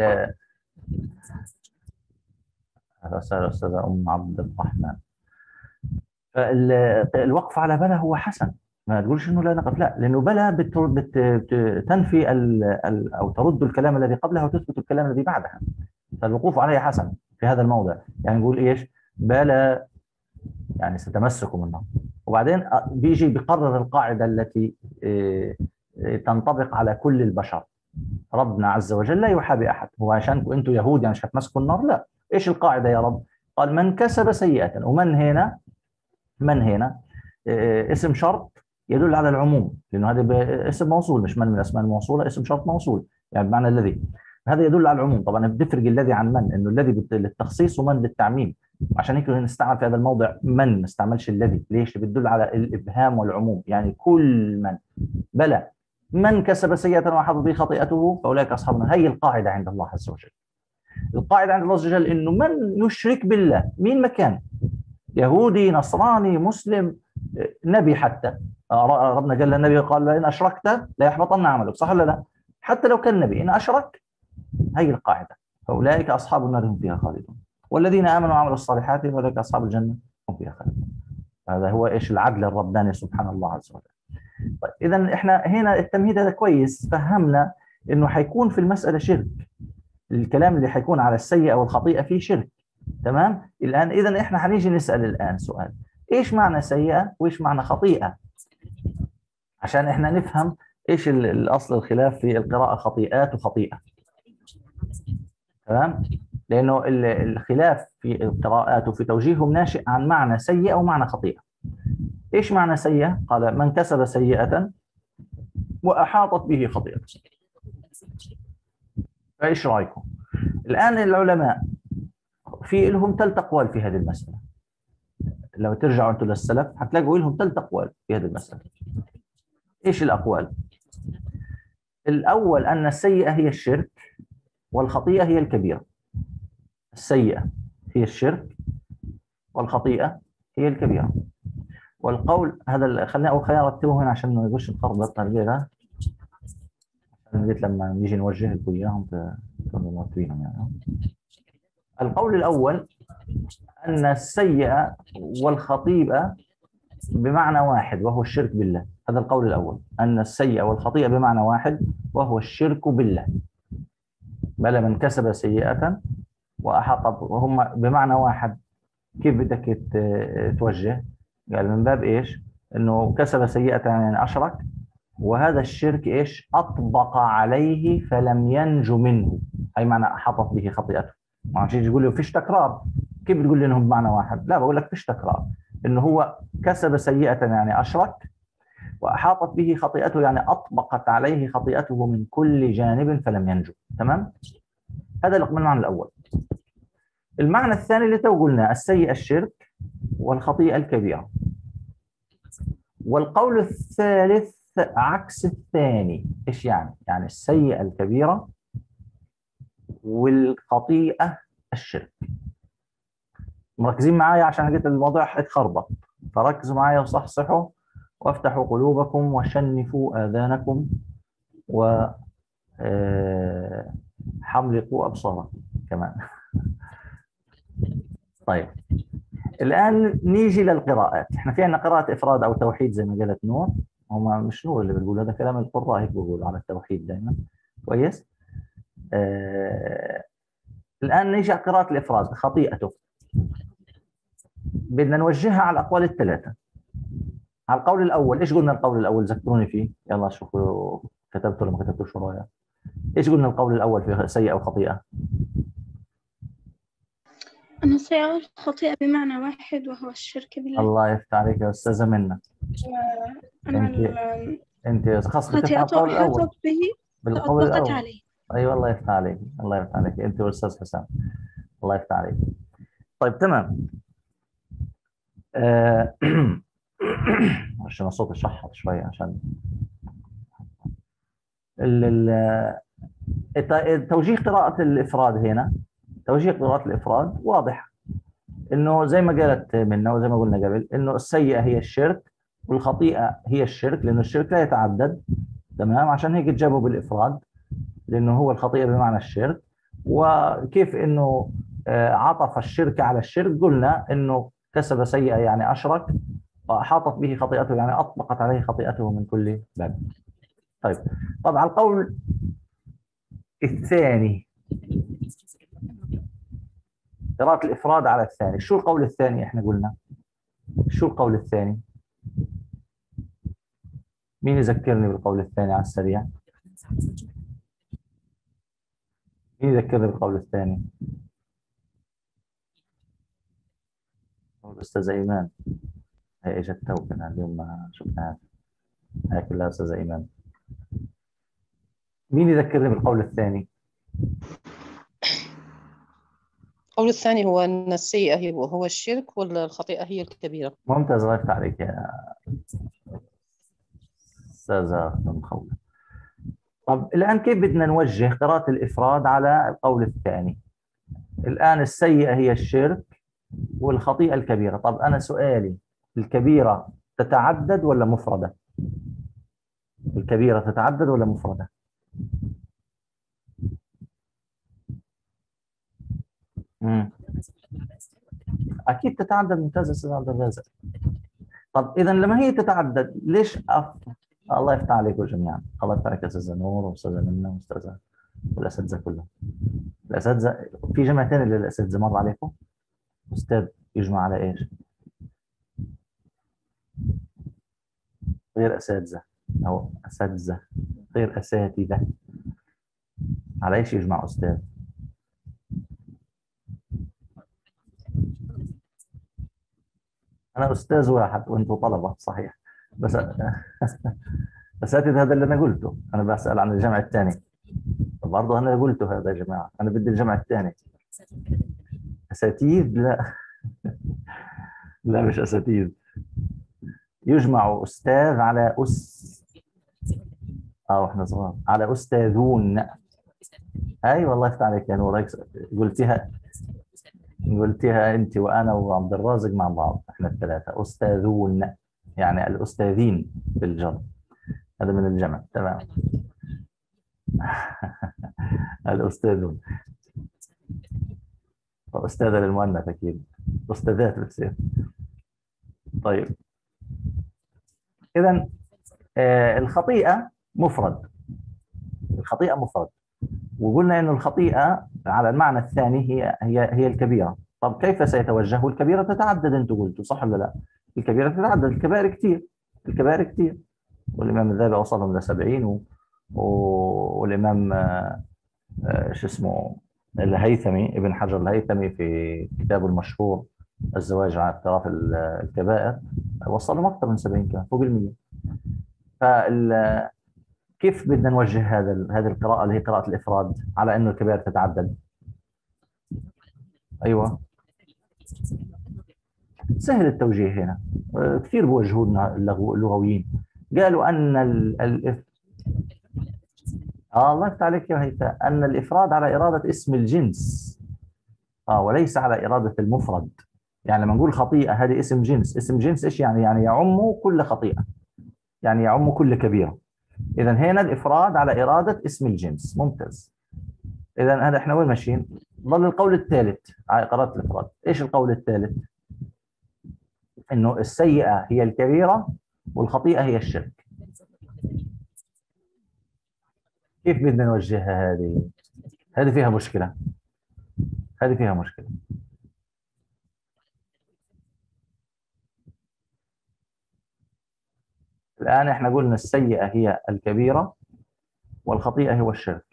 هذا أستاذة أم عبد الرحمن. فالوقف على بلى هو حسن، ما تقولش انه لا نقف، لا، لانه بلى بتنفي او ترد الكلام الذي قبلها وتثبت الكلام الذي بعدها، فالوقوف عليه حسن في هذا الموضع. يعني نقول ايش؟ بلى يعني ستمسكم النار، وبعدين بيجي بيقرر القاعده التي تنطبق على كل البشر. ربنا عز وجل لا يحابي احد، هو عشانكم انتم يهود يعني مش هتمسكوا النار، لا. ايش القاعده يا رب؟ قال من كسب سيئه، ومن هنا من هنا اسم شرط يدل على العموم، لانه هذا اسم موصول مش من من الاسماء الموصوله، اسم شرط موصول يعني بمعنى الذي، هذا يدل على العموم. طبعا بتفرق الذي عن من، انه الذي للتخصيص ومن للتعميم، عشان هيك نستعمل في هذا الموضع من، ما نستعملش الذي. ليش؟ بتدل على الابهام والعموم، يعني كل من. بلى من كسب سيئه وحاطت به خطيئته فاولئك اصحاب النار. هي القاعده عند الله عز وجل. القاعده عند الله عز وجل انه من يشرك بالله مين ما كان، يهودي نصراني مسلم نبي، حتى ربنا قال للنبي قال لئن اشركت ليحبطن عملك، صح ولا لا؟ حتى لو كان نبي ان اشرك، هي القاعده، فاولئك اصحاب النار هم فيها خالدون والذين امنوا وعملوا الصالحات اولئك اصحاب الجنه هم فيها خالدون. هذا هو ايش؟ العدل الرباني سبحان الله عز وجل. طيب اذا احنا هنا التمهيد هذا كويس، فهمنا انه حيكون في المساله شرك، الكلام اللي حيكون على السيئه والخطيئه فيه شرك، تمام؟ الان اذا احنا حنيجي نسال الان سؤال، ايش معنى سيئه وايش معنى خطيئه؟ عشان احنا نفهم ايش الاصل الخلاف في القراءه خطيئات وخطيئه، تمام؟ لانه الخلاف في القراءات وفي توجيههم ناشئ عن معنى سيئه ومعنى خطيئه. ايش معنى سيئه؟ قال من كسب سيئه واحاطت به خطيئته. فايش رايكم؟ الان العلماء في لهم ثلاث اقوال في هذه المساله. لو ترجعوا انتم للسلف حتلاقوا لهم ثلاث اقوال في هذه المساله. ايش الاقوال؟ الاول ان السيئه هي الشرك والخطيئه هي الكبيره. السيئه هي الشرك والخطيئه هي الكبيره. والقول هذا خلينا اول خلينا نرتبه هنا عشان ما يقولش نخربط التربيه، عشان لما نيجي نوجه لكم اياهم تكونوا مرتبينهم يعني. القول الاول أن السيئة والخطيئة بمعنى واحد وهو الشرك بالله. هذا القول الأول، أن السيئة والخطيئة بمعنى واحد وهو الشرك بالله. بل من كسب سيئة وأحاط، وهم بمعنى واحد. كيف بدك توجه؟ قال من باب إيش؟ أنه كسب سيئة يعني أشرك، وهذا الشرك إيش؟ أطبق عليه فلم ينجو منه، أي معنى أحاطت به خطيئته. ما عم تيجي تقول له فيش تكرار، كيف بتقول لي انهم بمعنى واحد؟ لا، بقول لك فيش تكرار، انه هو كسب سيئة يعني اشرك، واحاطت به خطيئته يعني اطبقت عليه خطيئته من كل جانب فلم ينجو، تمام؟ هذا المعنى الاول. المعنى الثاني اللي تو قلنا السيئة الشرك والخطيئة الكبيرة. والقول الثالث عكس الثاني. ايش يعني؟ يعني السيئة الكبيرة والخطيئة الشرك. مركزين معايا عشان لقيت الموضوع حيتخربط، فركزوا معايا وصحصحوا وافتحوا قلوبكم وشنفوا آذانكم و حملقوا أبصارهم كمان. طيب الآن نيجي للقراءات. احنا في عندنا قراءة إفراد أو توحيد زي ما قالت نور، هما مش نور اللي بتقول، هذا كلام القراء هيك بيقولوا على التوحيد دائما. كويس. آه الآن نيجي على قراءة الإفراد، خطيئته بدنا نوجهها على الأقوال الثلاثة. على القول الأول، إيش قلنا القول الأول؟ ذكروني فيه، يلا شوفوا كتبتوا ولا ما كتبتوش ورايا. إيش قلنا القول الأول في سيئة وخطيئة؟ أن السيئة والخطيئة بمعنى واحد وهو الشرك بالله. الله يفتح عليك يا أستاذة منى. أنت أنت خاص بتفهم القول الأول به بالقول الأول. عليه. أيوة الله يفتح عليك، الله يفتح عليك أنت والأستاذ حسام، الله يفتح عليك. طيب تمام. آه... عشان الصوت يشحط شوية عشان ال توجيه قراءة الإفراد هنا. توجيه قراءة الإفراد واضح، إنه زي ما قالت منا وزي ما قلنا قبل، إنه السيئة هي الشرك والخطيئة هي الشرك، لأنه الشرك لا يتعدد. تمام، عشان هيك جابوا بالإفراد، لأنه هو الخطيئة بمعنى الشرك. وكيف إنه عطف الشرك على الشرك؟ قلنا إنه كسب سيئة يعني أشرك، وأحاطت به خطيئته يعني أطبقت عليه خطيئته من كل باب. طيب طبعا القول الثاني، قراءة الإفراد على الثاني. شو القول الثاني؟ إحنا قلنا شو القول الثاني؟ مين يذكرني بالقول الثاني على السريع؟ مين يذكرني بالقول الثاني؟ الأستاذ إيمان. هي إجت توكنا اليوم ما شفناها، هي كلها أستاذ إيمان. مين يذكرني بالقول الثاني؟ القول الثاني هو أن السيئة هو الشرك والخطيئة هي الكبيرة. ممتاز، الله يفتح عليك يا أستاذة مخولة. طب الآن كيف بدنا نوجه قراءة الإفراد على القول الثاني؟ الآن السيئة هي الشرك والخطيئة الكبيرة. طب أنا سؤالي، الكبيرة تتعدد ولا مفردة؟ الكبيرة تتعدد ولا مفردة؟ مم. أكيد تتعدد. ممتاز أستاذ عبد الرازق. طب إذا لما هي تتعدد ليش أف... الله يفتح عليكم جميعا، الله يفتح عليك يا أستاذة نور وأستاذة منى وأستاذة والأساتذة كلهم. الأساتذة في جمع ثاني للأساتذة مر عليكم؟ أستاذ يجمع على إيش؟ غير أساتذة أو أساتذة غير أساتذة، على إيش يجمع أستاذ؟ أنا أستاذ واحد وأنتم طلبة صحيح، بس أساتذة هذا اللي أنا قلته، أنا بسأل عن الجمع الثاني. برضه أنا قلته هذا يا جماعة، أنا بدي الجمع الثاني. أساتيذ؟ لا لا مش أساتيذ. يجمع أستاذ على أس اه احنا صغار على أستاذون. أي والله يفتح عليك يا نور، قلتيها قلتيها أنت وأنا وعبد الرازق مع بعض، احنا الثلاثة أستاذون، يعني الأستاذين بالجر، هذا من الجمع. تمام. الأستاذون أستاذة للمؤنث أكيد، أستاذات بتصير. طيب إذا آه الخطيئة مفرد، الخطيئة مفرد، وقلنا إنه الخطيئة على المعنى الثاني هي هي هي الكبيرة. طب كيف سيتوجه؟ والكبيرة تتعدد، أنتم قلتوا صح ولا لا؟ الكبيرة تتعدد، الكبائر كثير، الكبائر كثير، والإمام الذهبي وصلهم ل سبعين و... و... والإمام آه آه شو اسمه الهيثمي، ابن حجر الهيثمي في كتابه المشهور الزواج عن اقتراف الكبائر وصلهم أكثر من سبعين، كان فوق المية. فال كيف بدنا نوجه هذا هذه القراءة اللي هي قراءة الإفراد على إنه الكبائر تتعدد؟ أيوة سهل التوجيه هنا، كثير بوجهوا لنا اللغويين، قالوا أن ال آه الله يفتح عليك يا هيثم، أن الإفراد على إرادة اسم الجنس آه وليس على إرادة المفرد. يعني لما نقول خطيئة هذه اسم جنس، اسم جنس إيش يعني؟ يعني يعم كل خطيئة، يعني يعم كل كبيرة. إذا هنا الإفراد على إرادة اسم الجنس. ممتاز. إذا هذا إحنا وين ماشيين؟ ظل القول الثالث على قراءة الإفراد. إيش القول الثالث؟ إنه السيئة هي الكبيرة والخطيئة هي الشرك. كيف بدنا نوجهها هذه؟ هذه فيها مشكلة. هذه فيها مشكلة. الآن إحنا قلنا السيئة هي الكبيرة والخطيئة هو الشرك.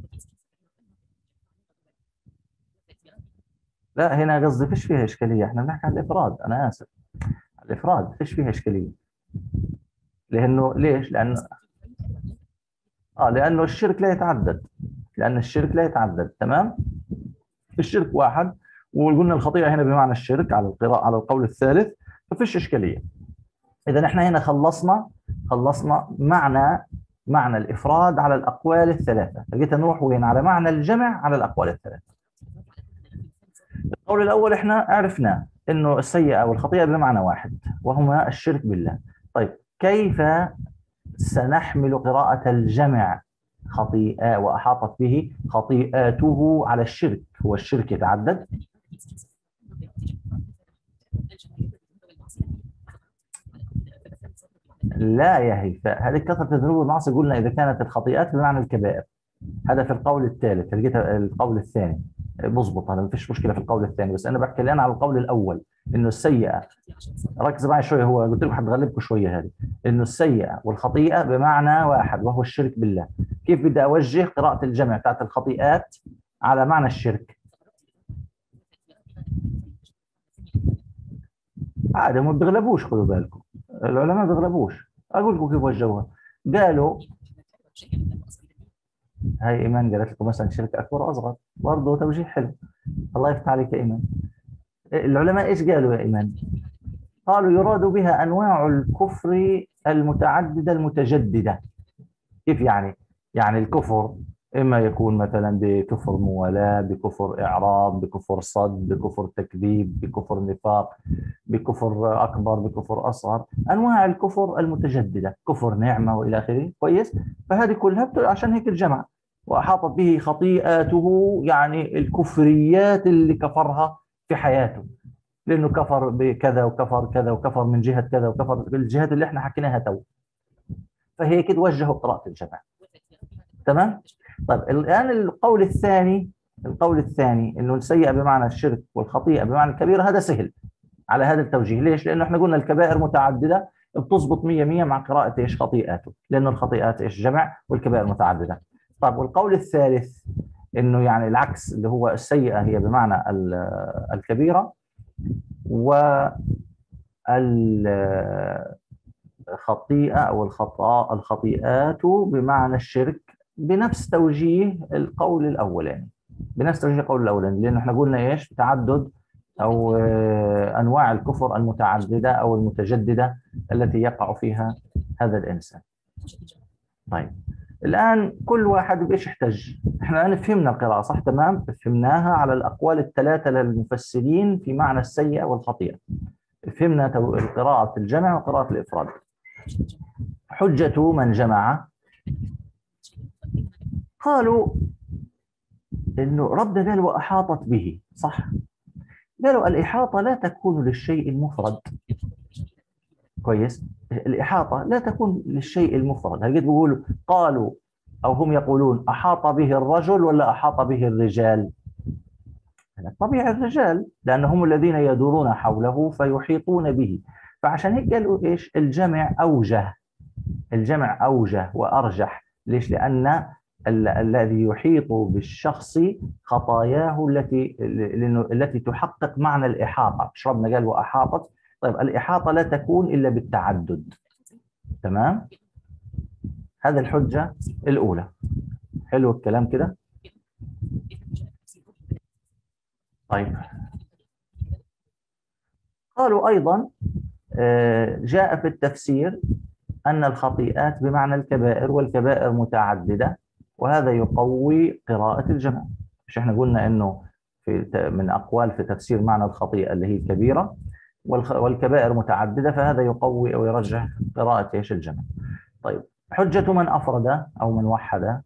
لا هنا قصدي فيش فيها إشكالية، إحنا بنحكي عن الإفراد، أنا آسف. الإفراد فيش فيها إشكالية. لأنه ليش؟ لأنه آه لأنه الشرك لا يتعدد. لأن الشرك لا يتعدد، تمام؟ الشرك واحد، وقلنا الخطيئة هنا بمعنى الشرك على القراءة على القول الثالث، ففيش إشكالية. إذا إحنا هنا خلصنا خلصنا معنى معنى الإفراد على الأقوال الثلاثة، لقيت نروح وين؟ على معنى الجمع على الأقوال الثلاثة. القول الأول إحنا عرفنا إنه السيئة والخطيئة بمعنى واحد وهما الشرك بالله. طيب كيف سنحمل قراءة الجمع خطيئة وأحاطت به خطيئاته على الشرك؟ هو الشرك يتعدد؟ لا يا هيفاء، هذه كثرة الذنوب والمعاصي قلنا إذا كانت الخطيئات بمعنى الكبائر. هذا في القول الثالث، لقيت القول الثاني بظبط، هذا ما فيش مشكلة في القول الثاني، بس أنا بحكي الآن على القول الأول إنه السيئة، ركز معي شوية، هو قلت لكم حتغلبكم شوية هذه، إنه السيئة والخطيئة بمعنى واحد وهو الشرك بالله. كيف بدي أوجه قراءة الجمع بتاعت الخطيئات على معنى الشرك؟ عادي ما بيغلبوش، خذوا بالكم العلماء ما بيغلبوش. أقول لكم كيف وجهوها. قالوا هاي إيمان قالت لكم مثلا شرك أكبر وأصغر، برضه توجيه حلو، الله يفتح عليك يا إيمان. العلماء إيش قالوا يا إيمان؟ قالوا يراد بها أنواع الكفر المتعددة المتجددة. كيف يعني؟ يعني الكفر إما يكون مثلا بكفر موالاة، بكفر إعراض، بكفر صد، بكفر تكذيب، بكفر نفاق، بكفر أكبر، بكفر أصغر، أنواع الكفر المتجددة، كفر نعمة وإلى آخره. كويس؟ فهذه كلها عشان هيك الجمع. وأحاطت به خطيئاته، يعني الكفريات اللي كفرها في حياته، لأنه كفر بكذا وكفر كذا وكفر من جهة كذا وكفر بالجهات اللي احنا حكيناها تو. فهيك توجهوا قراءة الجمع. تمام؟ طيب الآن القول الثاني، القول الثاني إنه السيئة بمعنى الشرك والخطيئة بمعنى الكبيرة، هذا سهل على هذا التوجيه. ليش؟ لأنه احنا قلنا الكبائر متعددة بتزبط مية مية مع قراءة ايش؟ خطيئاته، لأنه الخطيئات ايش؟ جمع، والكبائر متعددة. طيب والقول الثالث إنه يعني العكس، اللي هو السيئة هي بمعنى الكبيرة والخطيئة أو الخطأ الخطيئات بمعنى الشرك، بنفس توجيه القول الأولاني، بنفس توجيه القول الأولاني، لأنه احنا قلنا ايش؟ تعدد أو أنواع الكفر المتعددة أو المتجددة التي يقع فيها هذا الإنسان. طيب الآن كل واحد بإيش احتج؟ احنا الآن فهمنا القراءة صح؟ تمام؟ فهمناها على الأقوال الثلاثة للمفسرين في معنى السيئة والخطيئة. فهمنا قراءة الجمع وقراءة الإفراد. حجة من جمع قالوا إنه ربنا قال وأحاطت به، صح؟ قالوا الإحاطة لا تكون للشيء المفرد. كويس؟ الإحاطة لا تكون للشيء المفرد. هل بيقولوا قالوا أو هم يقولون أحاط به الرجل ولا أحاط به الرجال؟ طبيعي الرجال، لأنهم الذين يدورون حوله فيحيطون به. فعشان هيك قالوا إيش؟ الجمع أوجه، الجمع أوجه وأرجح. ليش؟ لأن الذي يحيط بالشخص خطاياه التي التي تحقق معنى الإحاطة. مش ربنا قال وأحاطت؟ طيب الإحاطة لا تكون إلا بالتعدد. تمام؟ هذا الحجة الأولى. حلو الكلام كده؟ طيب قالوا أيضا جاء في التفسير أن الخطيئات بمعنى الكبائر والكبائر متعددة، وهذا يقوي قراءة الجمع. مش احنا قلنا انه في من اقوال في تفسير معنى الخطيئة اللي هي الكبيرة والكبائر متعددة، فهذا يقوي او يرجح قراءة ايش؟ الجمع. طيب حجة من أفرد أو من وحد.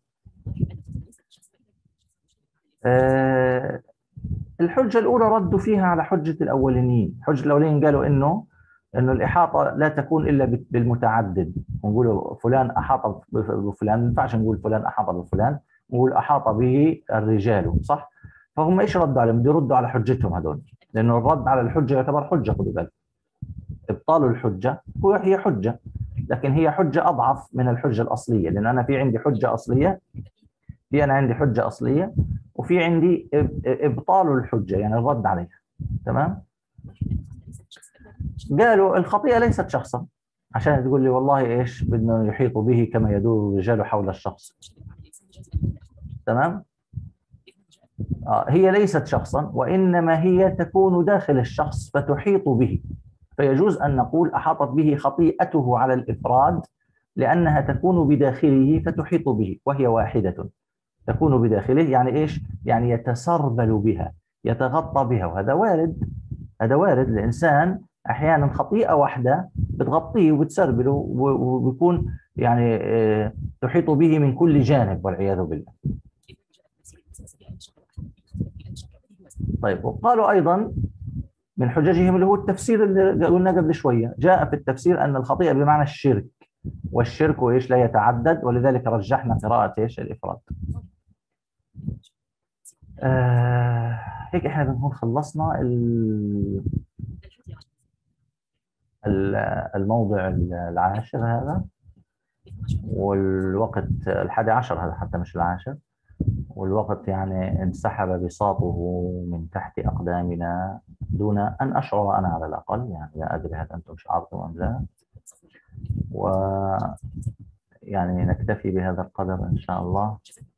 آه الحجة الأولى ردوا فيها على حجة الأولين. حجة الأولين قالوا إنه إنه الإحاطة لا تكون إلا بالمتعدد، ونقول فلان أحاط بفلان، ما ينفعش نقول فلان أحاط بفلان، نقول أحاط به الرجال، صح؟ فهم إيش ردوا عليهم؟ بده يردوا على حجتهم هذول، لأنه الرد على الحجة يعتبر حجة. خذوا بالك، إبطال الحجة هو هي حجة، لكن هي حجة أضعف من الحجة الأصلية، لأن أنا في عندي حجة أصلية، في أنا عندي حجة أصلية، وفي عندي إبطال الحجة يعني الرد عليها. تمام؟ قالوا الخطيئة ليست شخصا، عشان تقول لي والله إيش بدنا يحيط به كما يدور الرجال حول الشخص. تمام؟ آه هي ليست شخصا، وإنما هي تكون داخل الشخص فتحيط به، فيجوز أن نقول أحاطت به خطيئته على الإفراد لأنها تكون بداخله فتحيط به، وهي واحدة تكون بداخله. يعني إيش؟ يعني يتسربل بها، يتغطى بها، وهذا وارد. هذا وارد. الإنسان أحيانا خطيئة واحدة بتغطيه وبتسربله وبيكون يعني تحيط به من كل جانب والعياذ بالله. طيب، وقالوا أيضا من حججهم اللي هو التفسير اللي قلنا قبل شوية، جاء في التفسير أن الخطيئة بمعنى الشرك، والشرك إيش لا يتعدد، ولذلك رجحنا قراءة إيش الإفراد. آه هيك إحنا بنكون خلصنا الموضع العاشر هذا، والوقت الحادي عشر هذا حتى مش العاشر، والوقت يعني انسحب بساطه من تحت أقدامنا دون أن أشعر أنا على الأقل، يعني لا أدري هل أنتم شعرتم أم لا. و يعني نكتفي بهذا القدر إن شاء الله.